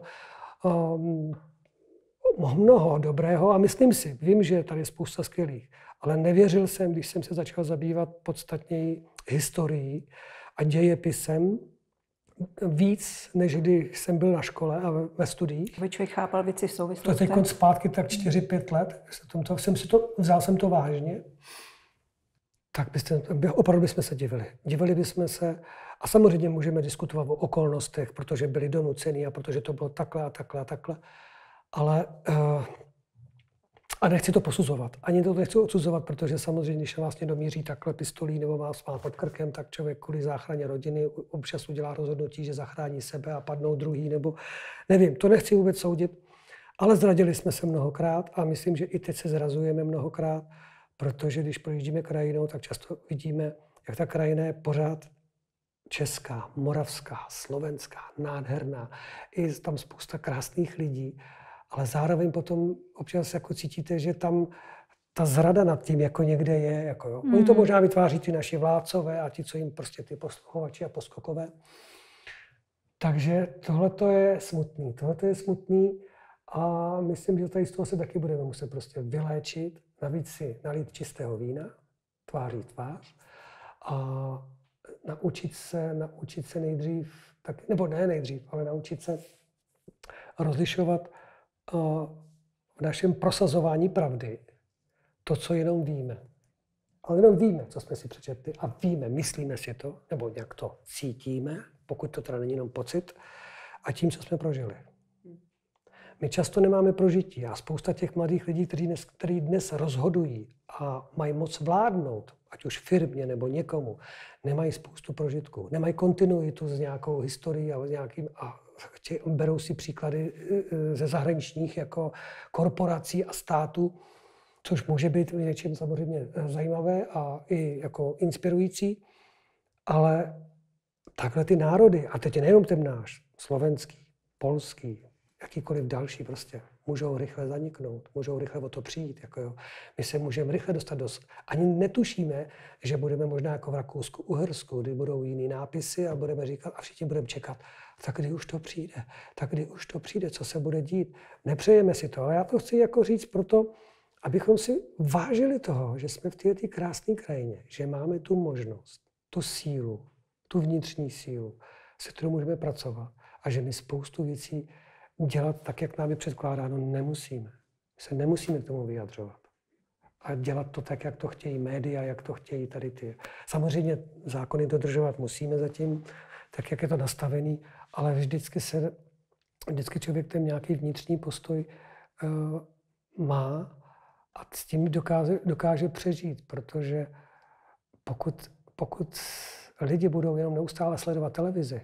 mnoho dobrého a myslím si, vím, že je tady spousta skvělých, ale nevěřil jsem, když jsem se začal zabývat podstatněji historií a dějepisem, víc, než když jsem byl na škole a ve studiích. Aby člověk chápal věci v souvislosti. To teď zpátky tak 4-5 let, vzal jsem to vážně, tak opravdu bychom se divili. Divili bychom se a samozřejmě můžeme diskutovat o okolnostech, protože byli donuceni a protože to bylo takhle a takhle a takhle. Ale a nechci to posuzovat. Ani to nechci odsuzovat, protože samozřejmě, když vás někdo míří takhle pistolí nebo vás má pod krkem, tak člověk kvůli záchraně rodiny občas udělá rozhodnutí, že zachrání sebe a padnou druhý, nebo nevím, to nechci vůbec soudit. Ale zradili jsme se mnohokrát a myslím, že i teď se zrazujeme mnohokrát, protože když projíždíme krajinou, tak často vidíme, jak ta krajina je pořád česká, moravská, slovenská, nádherná. Je tam spousta krásných lidí, ale zároveň potom občas jako cítíte, že tam ta zrada nad tím jako někde je. Jako jo. Oni to možná vytváří ty naši vládcové a ti, co jim prostě ty posluchovači a poskokové. Takže tohleto je smutný a myslím, že tady z toho se taky budeme muset prostě vyléčit, navíc si nalít čistého vína, tváří tvář a naučit se nejdřív, tak, nebo ne nejdřív, ale naučit se rozlišovat v našem prosazování pravdy to, co jenom víme. Ale jenom víme, co jsme si přečetli a víme, myslíme si to, nebo nějak to cítíme, pokud to teda není jenom pocit, a tím, co jsme prožili. My často nemáme prožití a spousta těch mladých lidí, kteří dnes rozhodují a mají moc vládnout, ať už firmě nebo někomu, nemají spoustu prožitků, nemají kontinuitu s nějakou historií a s nějakým berou si příklady ze zahraničních jako korporací a států, což může být něčím samozřejmě zajímavé a i jako inspirující, ale takhle ty národy, a teď je nejenom ten náš, slovenský, polský, jakýkoliv další prostě, můžou rychle zaniknout, můžou rychle o to přijít. Jako jo. My se můžeme rychle dostat ani netušíme, že budeme možná jako v Rakousku, Uhersku, kdy budou jiný nápisy a budeme říkat a všichni budeme čekat, tak kdy už to přijde, co se bude dít. Nepřejeme si to, ale já to chci jako říct proto, abychom si vážili toho, že jsme v této krásné krajině, že máme tu možnost, tu sílu, tu vnitřní sílu, se kterou můžeme pracovat a že my spoustu věcí dělat tak, jak nám je předkládáno, nemusíme. My se nemusíme k tomu vyjadřovat. A dělat to tak, jak to chtějí média, jak to chtějí tady ty. Samozřejmě zákony dodržovat musíme zatím, tak, jak je to nastavený, ale vždycky člověk ten nějaký vnitřní postoj má a s tím dokáže přežít, protože pokud lidi budou jenom neustále sledovat televizi,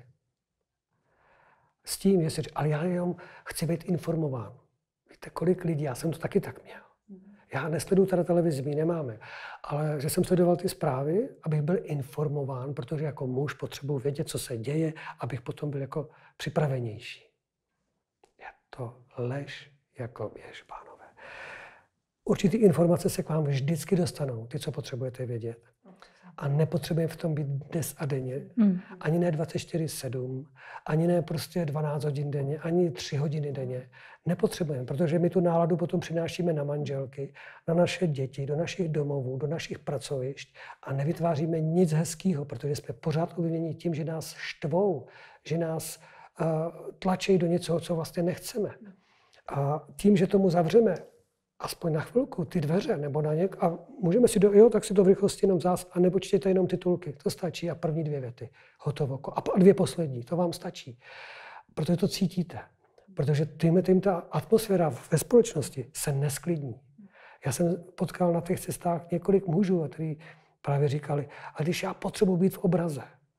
s tím, že si říká, ale já jenom chci být informován. Víte, kolik lidí, já jsem to taky tak měl. Já nesleduju teda televizi, my nemáme, ale že jsem sledoval ty zprávy, abych byl informován, protože jako muž potřebuji vědět, co se děje, abych potom byl jako připravenější. Je to lež jako běž, pánové. Určitý informace se k vám vždycky dostanou, ty, co potřebujete vědět. A nepotřebujeme v tom být dnes a denně, ani ne 24/7, ani ne prostě 12 hodin denně, ani 3 hodiny denně. Nepotřebujeme, protože my tu náladu potom přinášíme na manželky, na naše děti, do našich domovů, do našich pracovišť a nevytváříme nic hezkého, protože jsme pořád ovlivněni tím, že nás štvou, že nás tlačí do něčeho, co vlastně nechceme. A tím, že tomu zavřeme aspoň na chvilku ty dveře, nebo na něk a můžeme si tak si to v rychlosti jenom a nebo čtěte jenom titulky, to stačí a první 2 věty, hotovo. A 2 poslední, to vám stačí, protože to cítíte. Protože tím ta atmosféra ve společnosti se nesklidní. Já jsem potkal na těch cestách několik mužů, kteří právě říkali, a když já potřebuji být v obraze,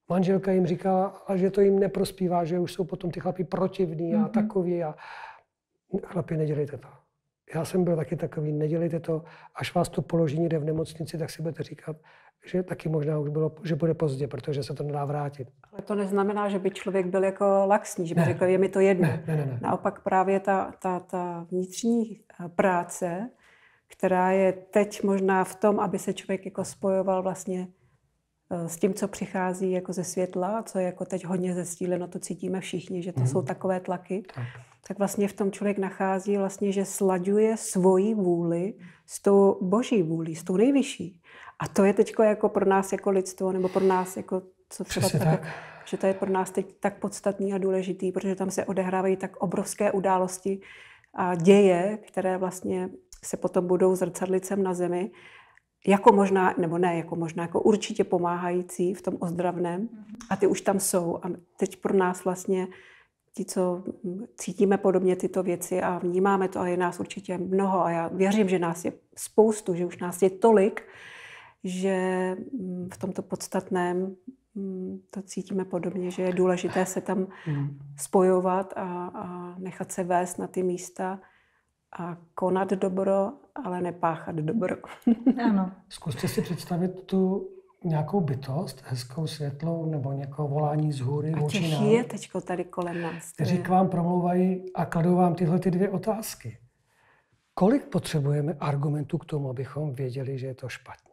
manželka jim říkala, že to jim neprospívá, že už jsou potom ty chlapi protivní a takový. A chlapi, nedělejte to. Já jsem byl taky takový, nedělejte to, až vás to položí někde v nemocnici, tak si budete říkat, že taky možná už bylo, že bude pozdě, protože se to nedá vrátit. Ale to neznamená, že by člověk byl jako laxní, že by řekl, je mi to jedno. Ne. Naopak právě ta vnitřní práce, která je teď možná v tom, aby se člověk jako spojoval vlastně s tím, co přichází jako ze světla, co je jako teď hodně zestíleno, to cítíme všichni, že to jsou takové tlaky, tak vlastně v tom člověk nachází vlastně, že slaďuje svoji vůli s tou boží vůlí, s tou nejvyšší. A to je teď jako pro nás jako lidstvo, nebo pro nás jako, co třeba tak, že to je pro nás teď tak podstatný a důležitý, protože tam se odehrávají tak obrovské události a děje, které vlastně se potom budou zrcadlit sem na zemi, jako možná, nebo ne jako možná, jako určitě pomáhající v tom ozdravném. A ty už tam jsou. A teď pro nás vlastně ti, co cítíme podobně tyto věci a vnímáme to, a je nás určitě mnoho, a já věřím, že nás je spoustu, že už nás je tolik, že v tomto podstatném to cítíme podobně, že je důležité se tam spojovat a nechat se vést na ty místa a konat dobro, ale nepáchat dobro. Ano. Zkuste si představit tu nějakou bytost, hezkou, světlou, nebo někoho volání z hůry. A těch je teďko tady kolem nás. Kteří k vám promlouvají a kladou vám tyhle ty dvě otázky. Kolik potřebujeme argumentů k tomu, abychom věděli, že je to špatně?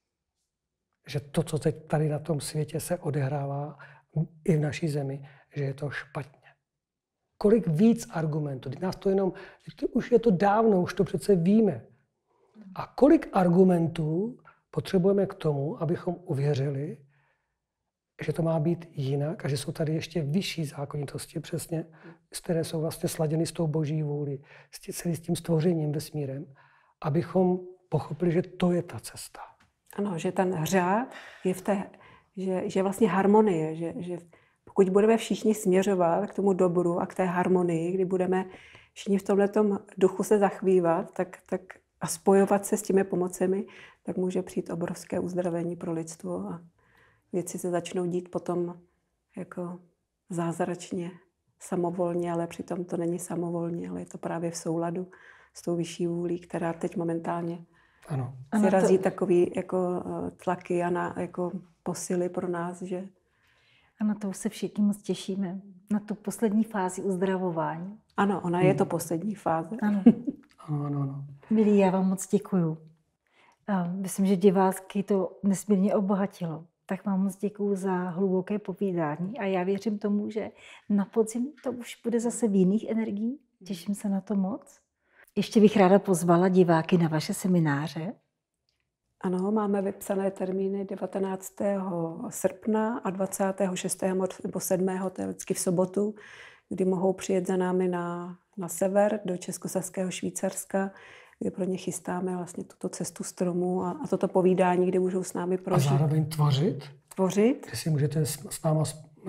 Že to, co teď tady na tom světě se odehrává, i v naší zemi, že je to špatně. Kolik víc argumentů? Nás to jenom, už je to dávno, už to přece víme. A kolik argumentů potřebujeme k tomu, abychom uvěřili, že to má být jinak a že jsou tady ještě vyšší zákonitosti, přesně, které jsou vlastně sladěny s tou boží vůli, s tím stvořením, vesmírem, abychom pochopili, že to je ta cesta. Ano, že ten řád je v té, že vlastně harmonie, že pokud budeme všichni směřovat k tomu dobru a k té harmonii, kdy budeme všichni v tomhletom duchu se zachvívat, tak a spojovat se s těmi pomocemi, tak může přijít obrovské uzdravení pro lidstvo a věci se začnou dít potom jako zázračně, samovolně, ale přitom to není samovolně, ale je to právě v souladu s tou vyšší vůlí, která teď momentálně si razí takový jako tlaky a jako posily pro nás, že... A na to se všichni moc těšíme. Na tu poslední fázi uzdravování. Ano, ona je to poslední fáze. Ano. Ano. Milí, já vám moc děkuju. Myslím, že divácky to nesmírně obohatilo. Tak vám moc děkuju za hluboké povídání a já věřím tomu, že na podzim to už bude zase v jiných energií. Těším se na to moc. Ještě bych ráda pozvala diváky na vaše semináře. Ano, máme vypsané termíny 19. srpna a 26. nebo 7. to je vždycky v sobotu, kdy mohou přijet za námi na sever do Českosaského Švýcarska, kde pro ně chystáme vlastně tuto cestu stromů a toto povídání, kde můžou s námi prožít. A zároveň tvořit? Tvořit. Kde si můžete s náma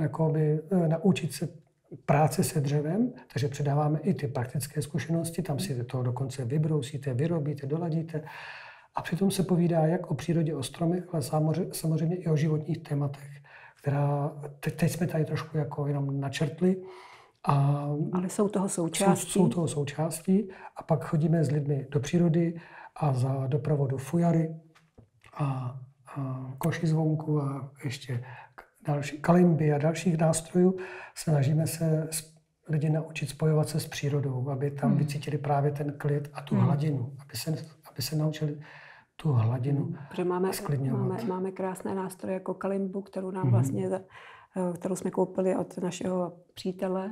naučit se práce se dřevem, takže předáváme i ty praktické zkušenosti, tam si to dokonce vybrousíte, vyrobíte, doladíte. A přitom se povídá jak o přírodě, o stromech, ale samozřejmě i o životních tématech, která teď jsme tady trošku jako jenom načrtli. Ale jsou toho součástí. Jsou toho součástí. A pak chodíme s lidmi do přírody a za doprovodu fujary a koši zvonku a ještě další kalimby a dalších nástrojů. Snažíme se lidi naučit spojovat se s přírodou, aby tam vycítili právě ten klid a tu hladinu, aby se naučili tu hladinu sklidňovat. Máme krásné nástroje jako kalimbu, kterou nám vlastně, kterou jsme koupili od našeho přítele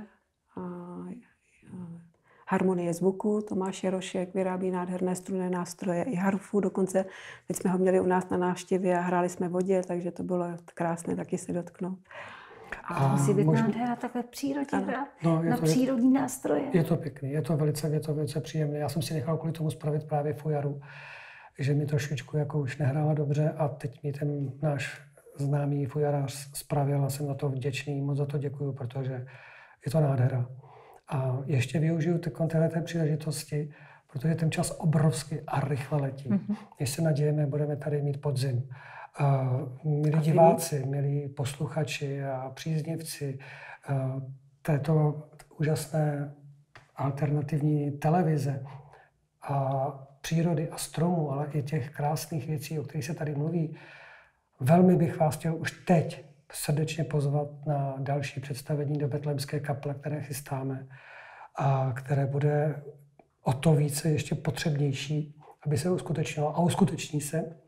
Harmonie zvuku. Tomáš Jarošek vyrábí nádherné strunné nástroje i harfu. Dokonce teď jsme ho měli u nás na návštěvě a hráli jsme v vodě, takže to bylo krásné taky se dotknout. A musí být nádhera takhle v přírodě, na přírodní nástroje. Je to pěkný, je to velice příjemné. Já jsem si nechal kvůli tomu spravit právě fujaru, že mi trošičku jako už nehrála dobře a teď mi ten náš známý fujarář spravil a jsem na to vděčný. Moc za to děkuju, protože je to nádhera. A ještě využiju této příležitosti, protože ten čas obrovsky a rychle letí. Než se nadějeme, budeme tady mít podzim. Milí diváci, milí posluchači a příznivci této úžasné alternativní televize a přírody a stromů, ale i těch krásných věcí, o kterých se tady mluví, velmi bych vás chtěl už teď srdečně pozvat na další představení do Betlémské kaple, které chystáme a které bude o to více ještě potřebnější, aby se uskutečnilo a uskuteční se,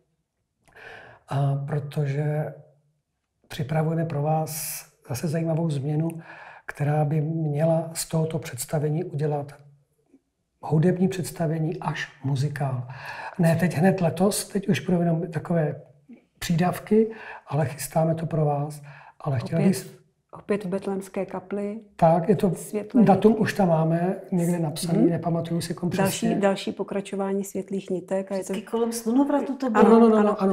protože připravujeme pro vás zase zajímavou změnu, která by měla z tohoto představení udělat hudební představení až muzikál. Ne teď hned letos, teď už budou jenom takové přídavky, ale chystáme to pro vás. Ale Opět v Betlémské kapli. Tak, je to datum už tam máme, někde napsaný, nepamatuju si přesně. Další pokračování Světlých nitek. Vždycky kolem slunovratu to bylo. Ano,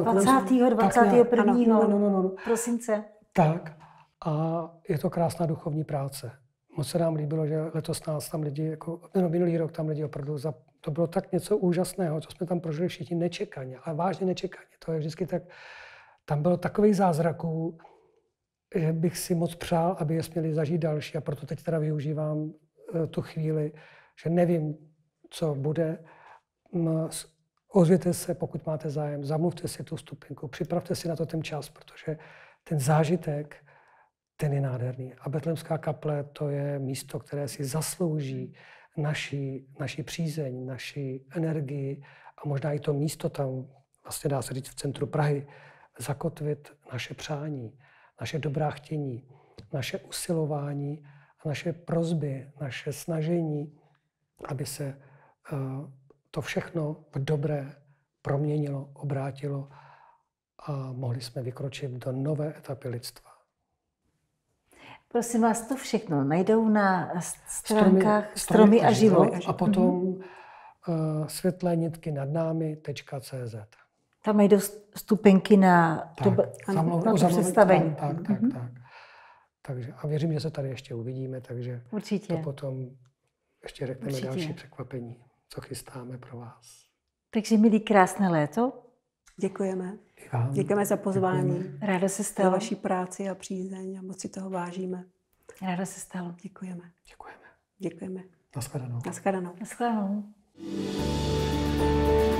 21. prosince. Tak, a je to krásná duchovní práce. Moc se nám líbilo, že letos nás tam lidi, minulý rok tam lidi opravdu, to bylo tak něco úžasného, co jsme tam prožili všichni nečekaně, ale vážně nečekaně. To je vždycky tak, tam bylo takových zázraků, že bych si moc přál, aby je směli zažít další a proto teď teda využívám tu chvíli, že nevím, co bude. Ozvěte se, pokud máte zájem, zamluvte si tu vstupenku, připravte si na to ten čas, protože ten zážitek, ten je nádherný. A Betlémská kaple, to je místo, které si zaslouží naši přízeň, naši energii a možná i to místo tam, vlastně dá se říct v centru Prahy, zakotvit naše přání, naše dobrá chtění, naše usilování a naše prosby, naše snažení, aby se to všechno v dobré proměnilo, obrátilo a mohli jsme vykročit do nové etapy lidstva. Prosím vás, to všechno najdou na stránkách Stromy a život. A potom světlénitky-nad-námi.cz. Tam najdou vstupenky na to představení. Tak. Takže, a věřím, že se tady ještě uvidíme, takže určitě. To potom ještě řekneme další překvapení, co chystáme pro vás. Takže milí, krásné léto. Děkujeme. Děkujeme za pozvání. Ráda se stalo. Za vaši práci a přízeň a moc si toho vážíme. Ráda se stalo. Děkujeme. Naschledanou. Naschledanou. Naschledanou.